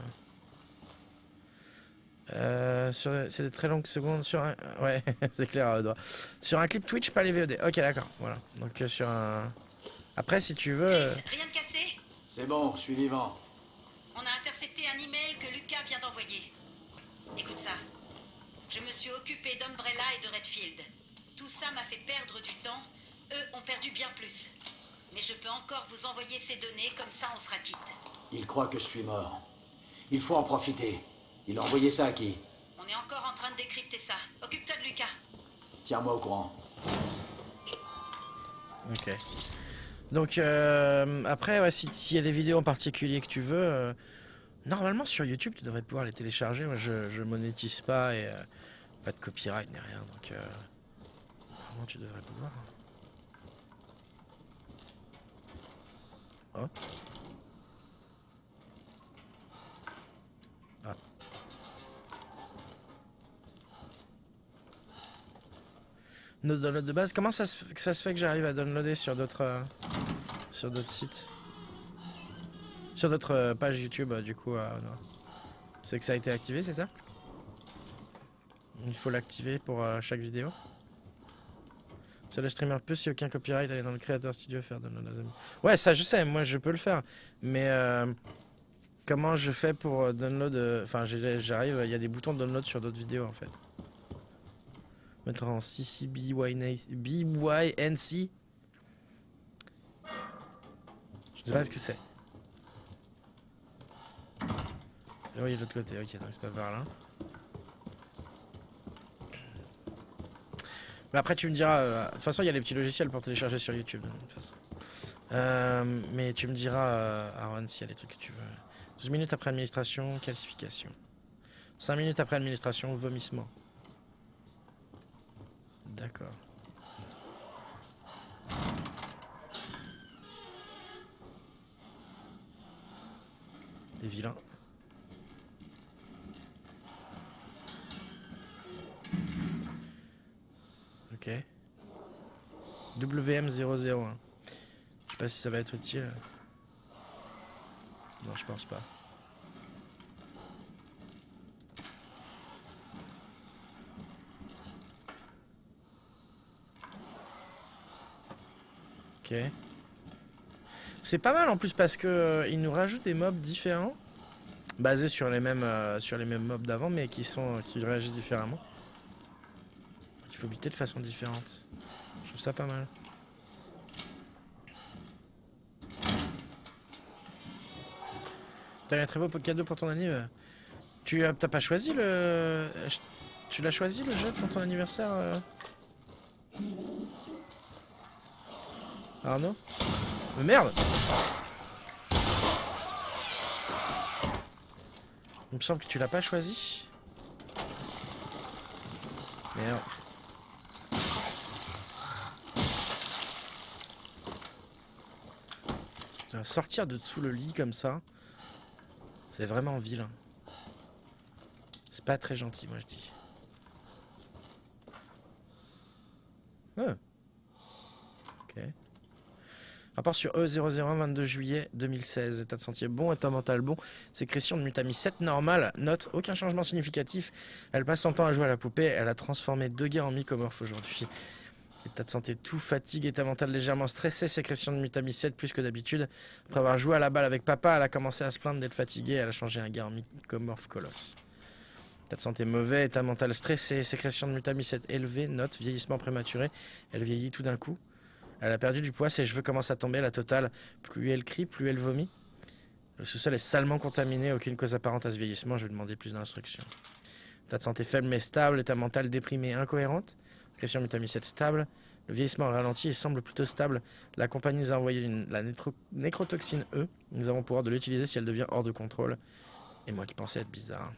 Euh, sur... C'est de très longues secondes sur un... Ouais, c'est clair. Euh, sur un clip Twitch, pas les V O D. Ok, d'accord. Voilà. Donc euh, sur un... Après, si tu veux... Euh... Chris, rien de cassé? C'est bon, je suis vivant. On a intercepté un email que Lucas vient d'envoyer. Écoute ça. Je me suis occupé d'Umbrella et de Redfield. Tout ça m'a fait perdre du temps. Eux ont perdu bien plus. Mais je peux encore vous envoyer ces données, comme ça on sera quitte. Il croit que je suis mort. Il faut en profiter. Il a envoyé ça à qui? On est encore en train de décrypter ça. Occupe-toi de Lucas. Tiens-moi au courant. Ok. Donc, euh, après, ouais, s'il si y a des vidéos en particulier que tu veux, euh, normalement sur YouTube, tu devrais pouvoir les télécharger. Moi, je, je monétise pas et euh, pas de copyright ni rien. Donc, euh, normalement, tu devrais pouvoir. Oh. Ah. Nos downloads de base, comment ça se, que ça se fait que j'arrive à downloader sur d'autres euh, sur d'autres sites, sur d'autres euh, pages YouTube euh, du coup euh, c'est que ça a été activé, c'est ça? Il faut l'activer pour euh, chaque vidéo. Ça le streamer peut si aucun copyright, aller dans le Creator Studio faire download aux amis. Ouais, ça je sais, moi je peux le faire, mais euh, comment je fais pour euh, download euh, enfin j'arrive, il y a des boutons de download sur d'autres vidéos en fait. Mettre en C C B Y N C. Je sais pas ce que c'est. Ah oui, de l'autre côté, ok, donc c'est pas par là. Mais après tu me diras, euh, de toute façon il y a les petits logiciels pour télécharger sur YouTube, de toute façon. Euh, mais tu me diras, euh, Aaron, s'il y a des trucs que tu veux. douze minutes après administration, calcification. cinq minutes après administration, vomissement. D'accord. Des vilains. Ok. W M zéro zéro un. Je sais pas si ça va être utile. Non, je pense pas. Ok. C'est pas mal en plus parce que euh, il nous rajoute des mobs différents, basés sur les mêmes euh, sur les mêmes mobs d'avant, mais qui sont qui réagissent différemment. Il faut buter de façon différente. Je trouve ça pas mal. T'as un très beau cadeau pour ton anniversaire. Tu as t'as pas choisi le tu l'as choisi le jeu pour ton anniversaire euh... Arnaud? Mais merde! Il me semble que tu l'as pas choisi. Merde. Sortir de dessous le lit comme ça, c'est vraiment vilain. C'est pas très gentil, moi je dis. Ah. Ok. Rapport sur E zéro zéro un, vingt-deux juillet deux mille seize. État de santé bon, état mental bon. Sécrétion de Mutami sept normale. Note, aucun changement significatif. Elle passe son temps à jouer à la poupée. Elle a transformé deux gars en mycomorphes aujourd'hui. État de santé tout, fatigue, état mental légèrement stressé. Sécrétion de Mutami sept plus que d'habitude. Après avoir joué à la balle avec papa, elle a commencé à se plaindre d'être fatiguée. Elle a changé un gars en mycomorphe colosse. État de santé mauvais, état mental stressé. Sécrétion de Mutami sept élevé. Note, vieillissement prématuré. Elle vieillit tout d'un coup. Elle a perdu du poids, ses cheveux commencent à tomber, la totale. Plus elle crie, plus elle vomit. Le sous-sol est salement contaminé, aucune cause apparente à ce vieillissement, je vais demander plus d'instructions. État de santé faible mais stable, état mental déprimé, incohérente. Sécrétion Mutami sept stable. Le vieillissement ralenti et semble plutôt stable. La compagnie nous a envoyé une, la nécro, nécrotoxine E. Nous avons pouvoir de l'utiliser si elle devient hors de contrôle. Et moi qui pensais être bizarre.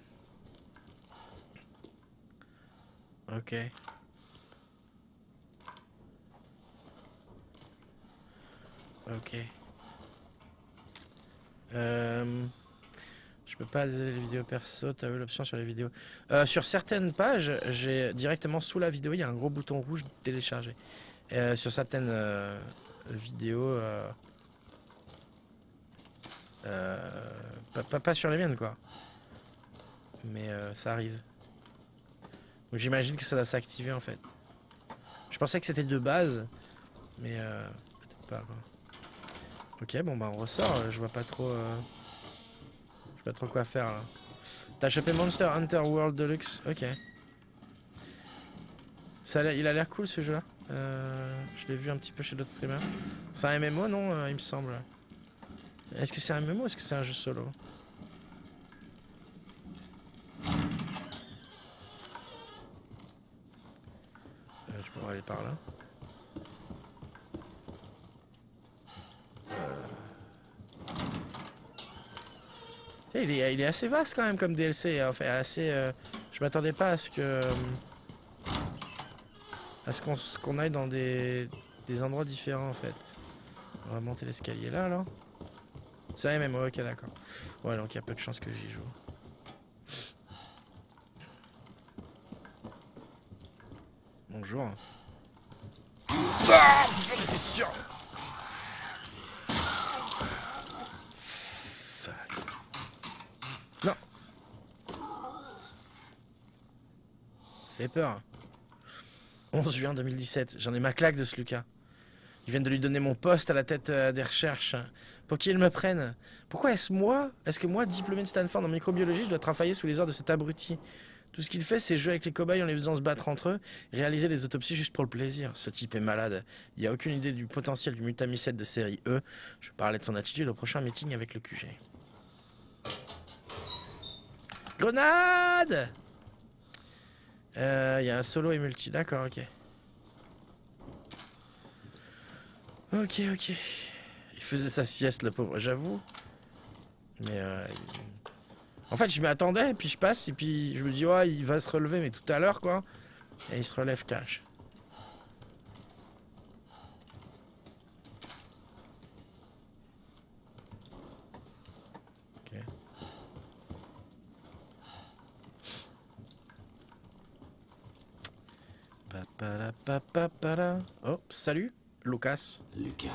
Ok. Ok. Euh... Je peux pas désolé les vidéos perso, t'as eu l'option sur les vidéos. Euh, sur certaines pages, j'ai directement sous la vidéo, il y a un gros bouton rouge télécharger. Euh, sur certaines euh, vidéos, euh, euh, pas, pas, pas sur les miennes quoi. Mais euh, ça arrive. Donc j'imagine que ça doit s'activer en fait. Je pensais que c'était de base, mais euh, peut-être pas quoi. Ok, bon bah on ressort, je vois pas trop... Euh... Je sais pas trop quoi faire là. T'as chopé Monster Hunter World Deluxe? Ok. Ça a l'air- il a l'air cool ce jeu là. Euh, je l'ai vu un petit peu chez d'autres streamers. C'est un M M O non euh, il me semble. Est-ce que c'est un M M O ou est-ce que c'est un jeu solo? euh, Je pourrais aller par là. Il est, il est assez vaste quand même comme D L C, enfin assez... Euh, je m'attendais pas à ce que... à ce qu'on qu'on aille dans des, des endroits différents en fait. On va monter l'escalier là alors. C'est un M M O, ok d'accord. Ouais donc il y a peu de chances que j'y joue. Bonjour. Ah, t'es sûr? Non. Fait peur. onze juin deux mille dix-sept. J'en ai ma claque de ce Lucas. Ils viennent de lui donner mon poste à la tête euh, des recherches. Pour qu'ils me prennent. Pourquoi est-ce moi Est-ce que moi, diplômé de Stanford en microbiologie, je dois travailler sous les ordres de cet abruti? Tout ce qu'il fait, c'est jouer avec les cobayes en les faisant se battre entre eux, réaliser les autopsies juste pour le plaisir. Ce type est malade. Il n'y a aucune idée du potentiel du mutamycète de série E. Je parlais de son attitude au prochain meeting avec le Q G. Grenade! Il euh, y a un solo et multi, d'accord, ok. Ok, ok. Il faisait sa sieste, le pauvre, j'avoue. Mais euh, il... en fait, je m'y attendais, et puis je passe, et puis je me dis, ouais, il va se relever, mais tout à l'heure, quoi. Et il se relève cash. Ok. Papara. Oh, salut, Lucas. Lucas.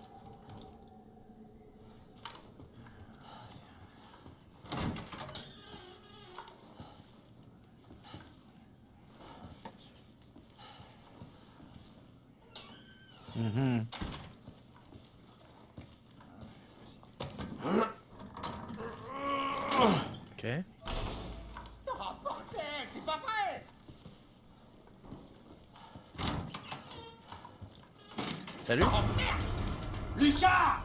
Mm-hmm. Ok. Oh bordel, c'est pas vrai! Salut. Oh merde! Lucas!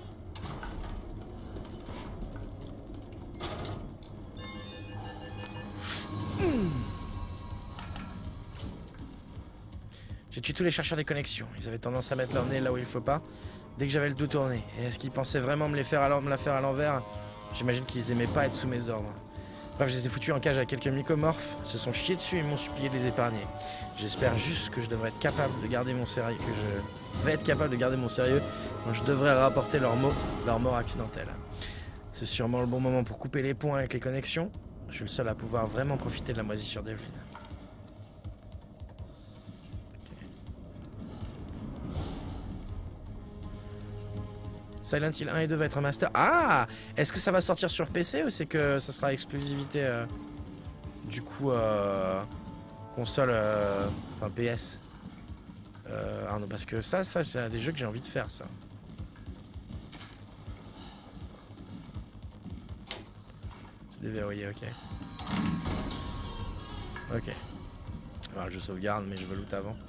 J'ai tué tous les chercheurs des connexions. Ils avaient tendance à mettre leur nez là où il faut pas, dès que j'avais le dos tourné. Et est-ce qu'ils pensaient vraiment me, les faire à me la faire à l'envers? J'imagine qu'ils aimaient pas être sous mes ordres. Bref, je les ai foutus en cage avec quelques mycomorphes, se sont chiés dessus et m'ont supplié de les épargner. J'espère juste que je devrais être capable de garder mon sérieux, que je vais être capable de garder mon sérieux quand je devrais rapporter leur mot, leur mort accidentelle. C'est sûrement le bon moment pour couper les ponts avec les connexions. Je suis le seul à pouvoir vraiment profiter de la moisissure d'Evelyn. Silent Hill un et deux va être un master. Ah! Est-ce que ça va sortir sur P C ou c'est que ça sera exclusivité euh, du coup euh, console, euh, enfin P S euh, ah non, parce que ça, ça c'est des jeux que j'ai envie de faire ça. C'est déverrouillé, ok. Ok. Alors je sauvegarde mais je veux loot avant.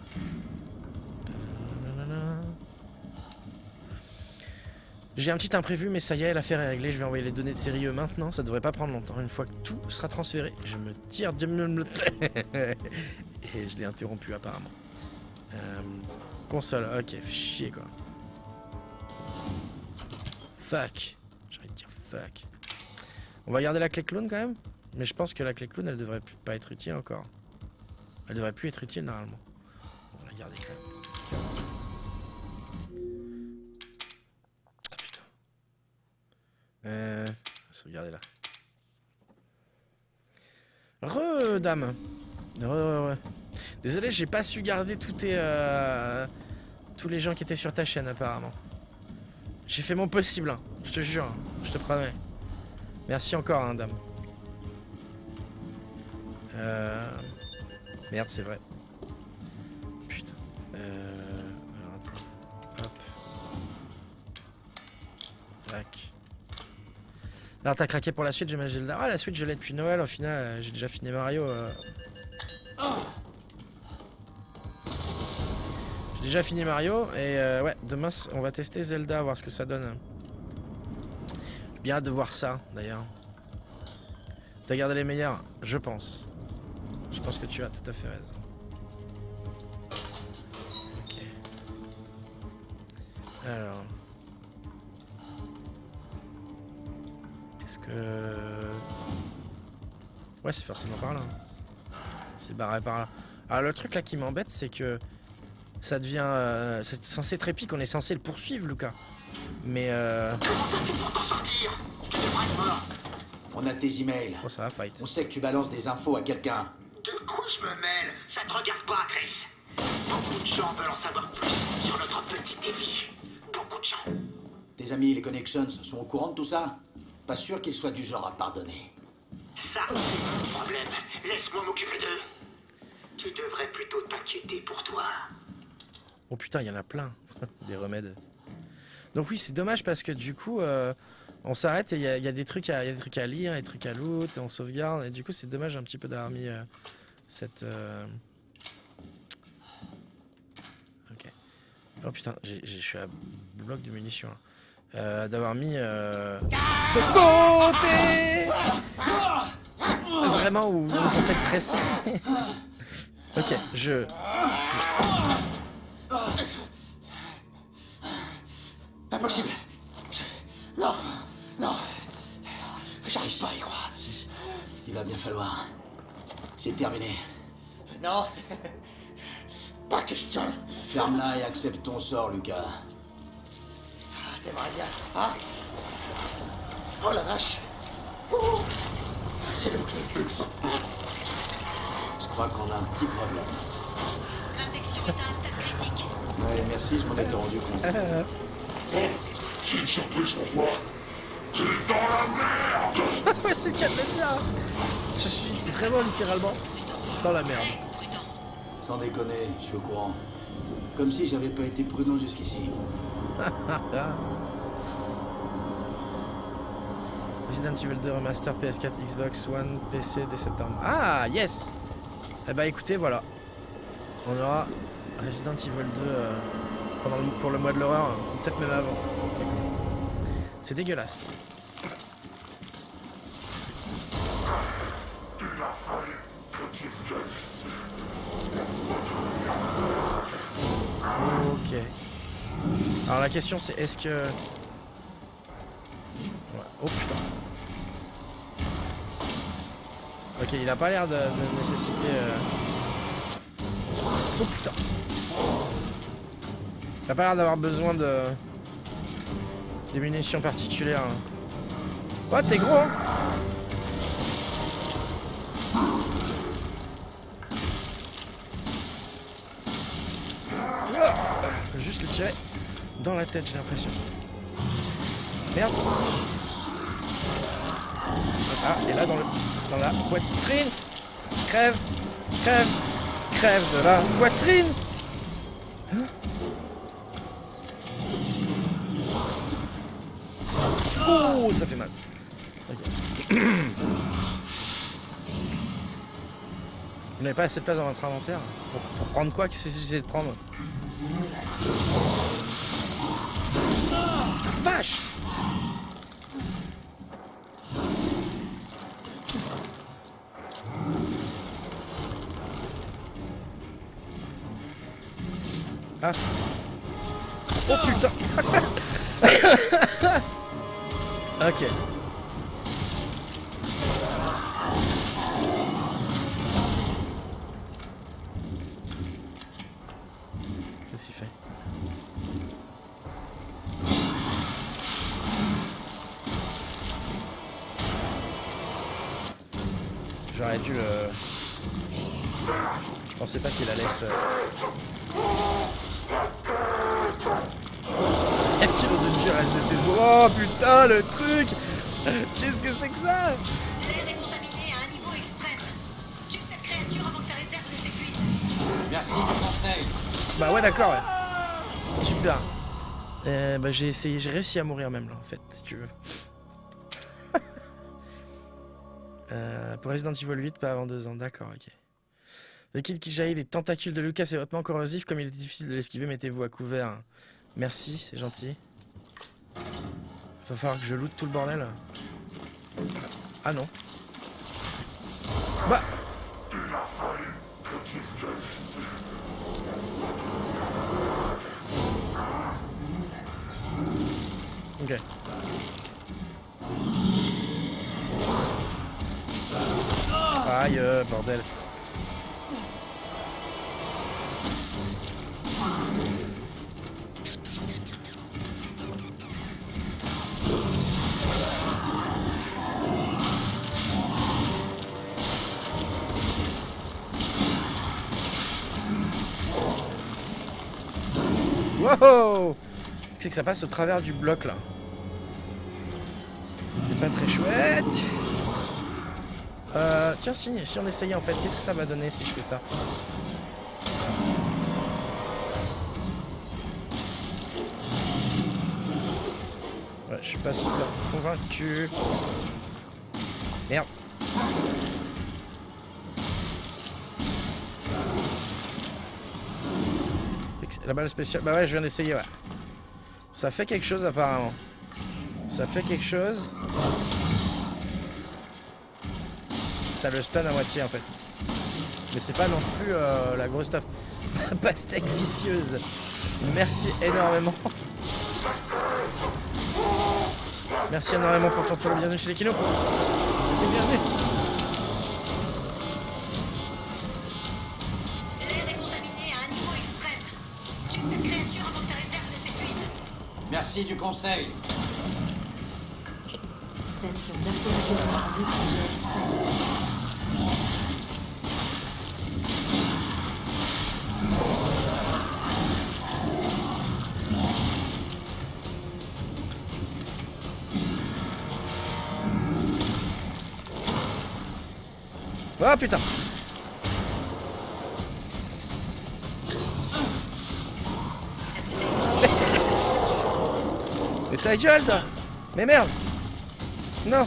J'ai un petit imprévu, mais ça y est, l'affaire est réglée. Je vais envoyer les données de série E maintenant. Ça devrait pas prendre longtemps. Une fois que tout sera transféré, je me tire de me et je l'ai interrompu apparemment. Euh, console, ok, fait chier quoi. Fuck. J'ai envie de dire fuck. On va garder la clé clown quand même. Mais je pense que la clé clown, elle devrait pas être utile encore. Elle devrait plus être utile normalement. On va la garder quand même. Ah putain. Euh... Sauvegarder là. Re dame. Re, re, re. Désolé, j'ai pas su garder tous tes... Euh... tous les gens qui étaient sur ta chaîne apparemment. J'ai fait mon possible, hein. Je te jure, hein. Je te promets. Merci encore, hein, dame. Euh... Merde, c'est vrai. Putain. Euh... Alors, attends. Hop. Tac. Alors, t'as craqué pour la suite, j'imagine. Ah, la suite, je l'ai depuis Noël. Au final, euh, j'ai déjà fini Mario. Euh... J'ai déjà fini Mario. Et euh, ouais, demain, on va tester Zelda, voir ce que ça donne. J'ai bien hâte de voir ça, d'ailleurs. T'as gardé les meilleurs, je pense. Je pense que tu as tout à fait raison. Ok. Alors. Est-ce que... Ouais, c'est forcément par là. C'est barré par là. Alors le truc là qui m'embête, c'est que ça devient... Euh, c'est censé être épique, on est censé le poursuivre, Lucas. Mais euh... On a tes emails. Oh, ça va, fight. On sait que tu balances des infos à quelqu'un. De quoi je me mêle? Ça te regarde pas, Chris. Beaucoup de gens veulent en savoir plus sur notre petit Evie. Beaucoup de gens. Tes amis, les Connections, sont au courant de tout ça? Pas sûr qu'ils soient du genre à pardonner. Ça, c'est mon problème. Laisse-moi m'occuper d'eux. Tu devrais plutôt t'inquiéter pour toi. Oh putain, il y en a plein. Des remèdes. Donc oui, c'est dommage parce que du coup... Euh... On s'arrête et il y, y a des trucs à, y a des trucs à lire, des trucs à loot, et on sauvegarde. Et du coup, c'est dommage un petit peu d'avoir mis euh, cette. Euh... Ok. Oh putain, je suis à bloc de munitions. Euh, d'avoir mis euh... ce côté. Vraiment où on est censé être pressé. Ok, je. Impossible. Non. Non, j'arrive pas à y croire. Si. Il va bien falloir. C'est terminé. Non, pas question. Ferme-la et accepte ton sort, Lucas. Ah, t'aimerais bien, hein? Oh la vache. Oh, c'est le Clefix. Je crois qu'on a un petit problème. L'infection est à un stade critique. Ouais, merci, je m'en étais rendu compte. J'ai une surprise pour toi. T'es dans la merde. Ouais, c'est ce qu'il y a de le dire. Je suis vraiment littéralement dans la merde. Sans déconner, je suis au courant. Comme si j'avais pas été prudent jusqu'ici. Resident Evil deux Remaster P S quatre, Xbox One, P C dès septembre. Ah, yes. Eh bah écoutez, voilà. On aura Resident Evil deux euh, pendant le, pour le mois de l'horreur, ou peut-être même avant. C'est dégueulasse. Ok. Alors la question c'est est-ce que... Ouais. Oh putain. Ok, il a pas l'air de, de nécessiter... Euh... Oh putain. Il a pas l'air d'avoir besoin de... des munitions particulières. Oh, t'es gros hein. Oh, juste le tirer dans la tête, j'ai l'impression. Merde. Ah, et là dans, le, dans la poitrine. Crève, crève, crève de la poitrine. Hein? Oh, ça fait mal. Okay. Vous n'avez pas assez de place dans votre inventaire pour, pour prendre quoi? Qu'est-ce que j'essaie de prendre? Vache! Ah! Oh putain! Ok. J'aurais dû le... Je pensais pas qu'il la laisse... F kilo de dur à se laisser... Oh putain, le truc. Qu'est-ce que c'est que ça? L'air est contaminé à un niveau extrême. Tue cette créature avant que ta réserve ne s'épuise. Merci du conseil. Bah ouais, d'accord, ouais. Super. Euh, bah j'ai essayé, j'ai réussi à mourir même là, en fait, si tu veux. euh, pour Resident Evil huit, pas avant deux ans, d'accord, ok. Le kit qui jaillit les tentacules de Lucas est hautement corrosif, comme il est difficile de l'esquiver, mettez-vous à couvert. Merci, c'est gentil. Va falloir que je loot tout le bordel. Ah non. Bah. Ok. Aïe, euh, bordel. Wow! C'est que ça passe au travers du bloc là. C'est pas très chouette. Euh, tiens, si, si on essayait en fait, qu'est-ce que ça va donner si je fais ça? Ouais, je suis pas super convaincu. Merde. La balle spéciale. Bah ouais, je viens d'essayer, ouais. Ça fait quelque chose apparemment. Ça fait quelque chose. Ça le stun à moitié en fait. Mais c'est pas non plus euh, la grosse stuff. Pastèque vicieuse. Merci énormément. Merci énormément pour ton follow. Bienvenue chez les kinos. Bienvenue. L'air est contaminé à un niveau extrême. Tue cette créature avant que ta réserve ne s'épuise. Merci du conseil. Station d'approvisionnement en oxygène. Oh putain. Mais ta gueule toi. Mais merde. Non.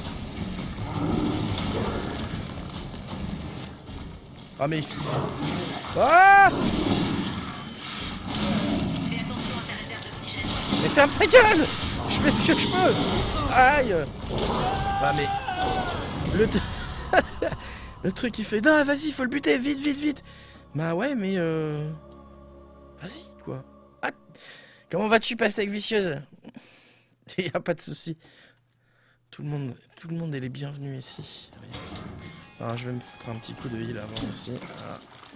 Ah mais il fait... Ah. Fais attention à ta réserve d'oxygène. Mais ferme ta gueule. Je fais ce que je peux. Aïe. Ah mais... Le... Le truc il fait non vas-y faut le buter vite vite vite. Bah ouais mais euh... Vas-y quoi. Ah. Comment vas-tu pastèque vicieuse? Y a pas de souci. Tout le monde, tout le monde est les bienvenus ici. Alors je vais me foutre un petit coup de heal avant aussi. Voilà.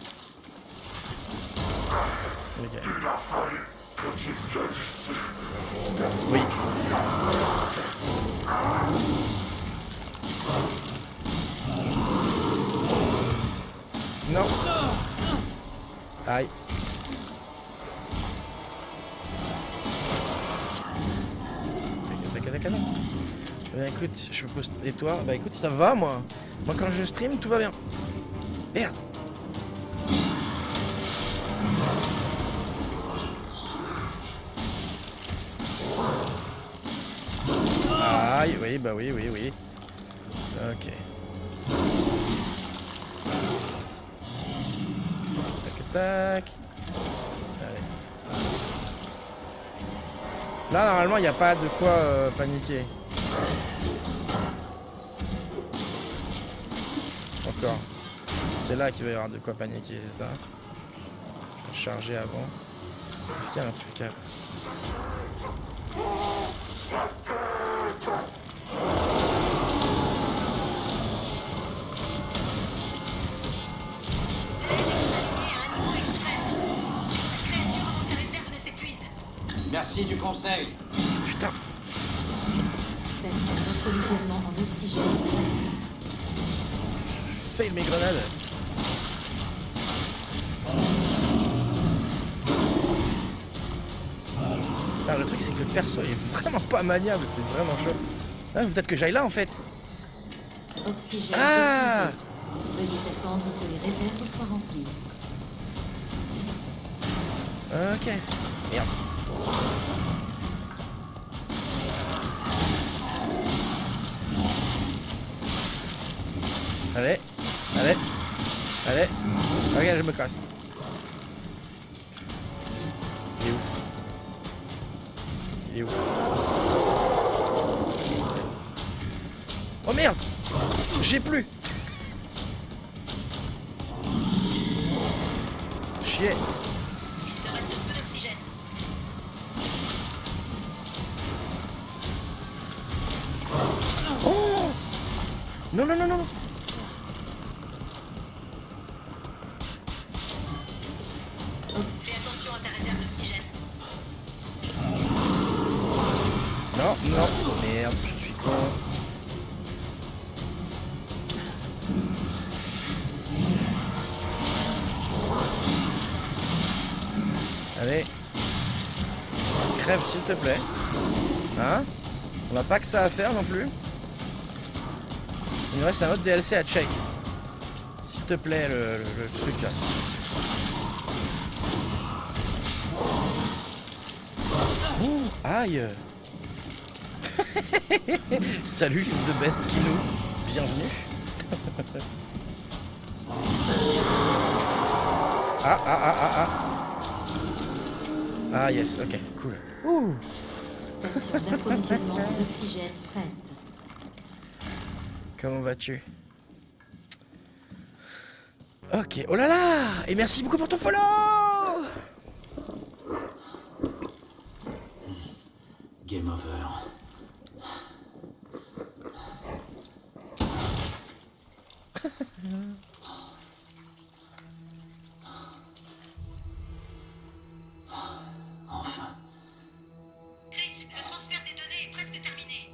Ok. Oui. Non. Aïe. Tac, tac, tac, tac. Bah écoute, je me pose... Et toi? Bah écoute, ça va moi. Moi quand je stream, tout va bien. Merde. Aïe, oui, bah oui, oui, oui. Ok. Tac, tac. Allez. Là, normalement, il n'y a pas de quoi euh, paniquer. Encore. C'est là qu'il va y avoir de quoi paniquer, c'est ça? Je vais charger avant. Est-ce qu'il y a un truc à... Merci du conseil. Putain. Station d'approvisionnement en oxygène. fail mes grenades. Putain, le truc c'est que le perso est vraiment pas maniable, c'est vraiment chaud. Ah, peut-être que j'aille là en fait. Oxygène Ah, épuisé. Veuillez attendre que les réserves soient remplies. ok. Merde. Allez, allez, allez. Regarde, je me casse. Il est où? Il est où? Oh merde! J'ai plus! Chier! Il te reste peu d'oxygène. Oh! Non, non, non, non! Fais attention à ta réserve d'oxygène. Non, non, merde, je suis con. Allez. Crève s'il te plaît. Hein? On n'a pas que ça à faire non plus. Il nous reste un autre D L C à check. S'il te plaît, le, le, le truc là. Ouh, aïe. Salut The Best Kino, bienvenue. Ah ah ah ah ah. Ah yes, ok, cool. Ouh. Station d'approvisionnement d'oxygène prête. Comment vas-tu? Ok, oh là là. Et merci beaucoup pour ton follow. Game over. Enfin. Chris, le transfert des données est presque terminé.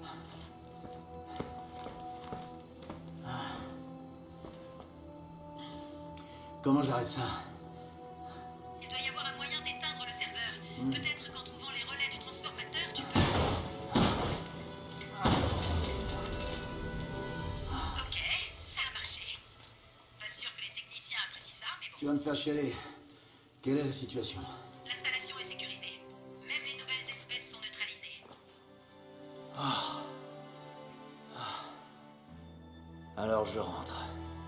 Comment j'arrête ça? Il doit y avoir un moyen d'éteindre le serveur. Peut-être qu'en trouvant les relais du transformateur, tu peux... Ok, ça a marché. Pas sûr que les techniciens apprécient ça, mais Tu bon. vas me faire chialer. Quelle est la situation? L'installation est sécurisée. Même les nouvelles espèces sont neutralisées. Alors je rentre.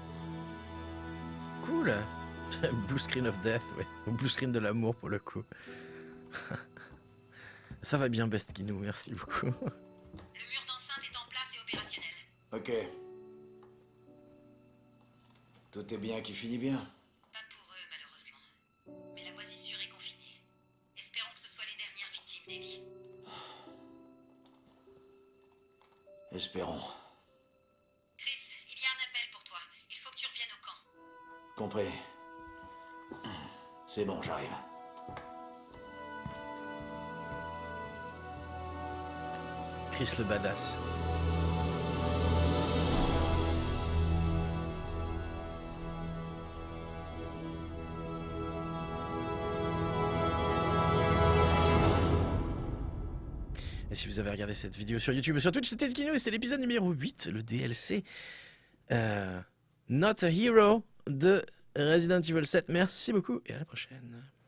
Cool. Blue screen of death, ouais. Ou blue screen de l'amour pour le coup. Ça va bien, Best Kinou, merci beaucoup. Le mur d'enceinte est en place et opérationnel. Ok. Tout est bien qui finit bien. Pas pour eux, malheureusement. Mais la moisissure est confinée. Espérons que ce soit les dernières victimes d'Evie. Espérons. Chris, il y a un appel pour toi. Il faut que tu reviennes au camp. Compris. C'est bon, j'arrive. Chris le badass. Et si vous avez regardé cette vidéo sur YouTube et sur Twitch, c'était Kino et c'était l'épisode numéro huit, le D L C euh, Not a Hero de Resident Evil sept. Merci beaucoup et à la prochaine.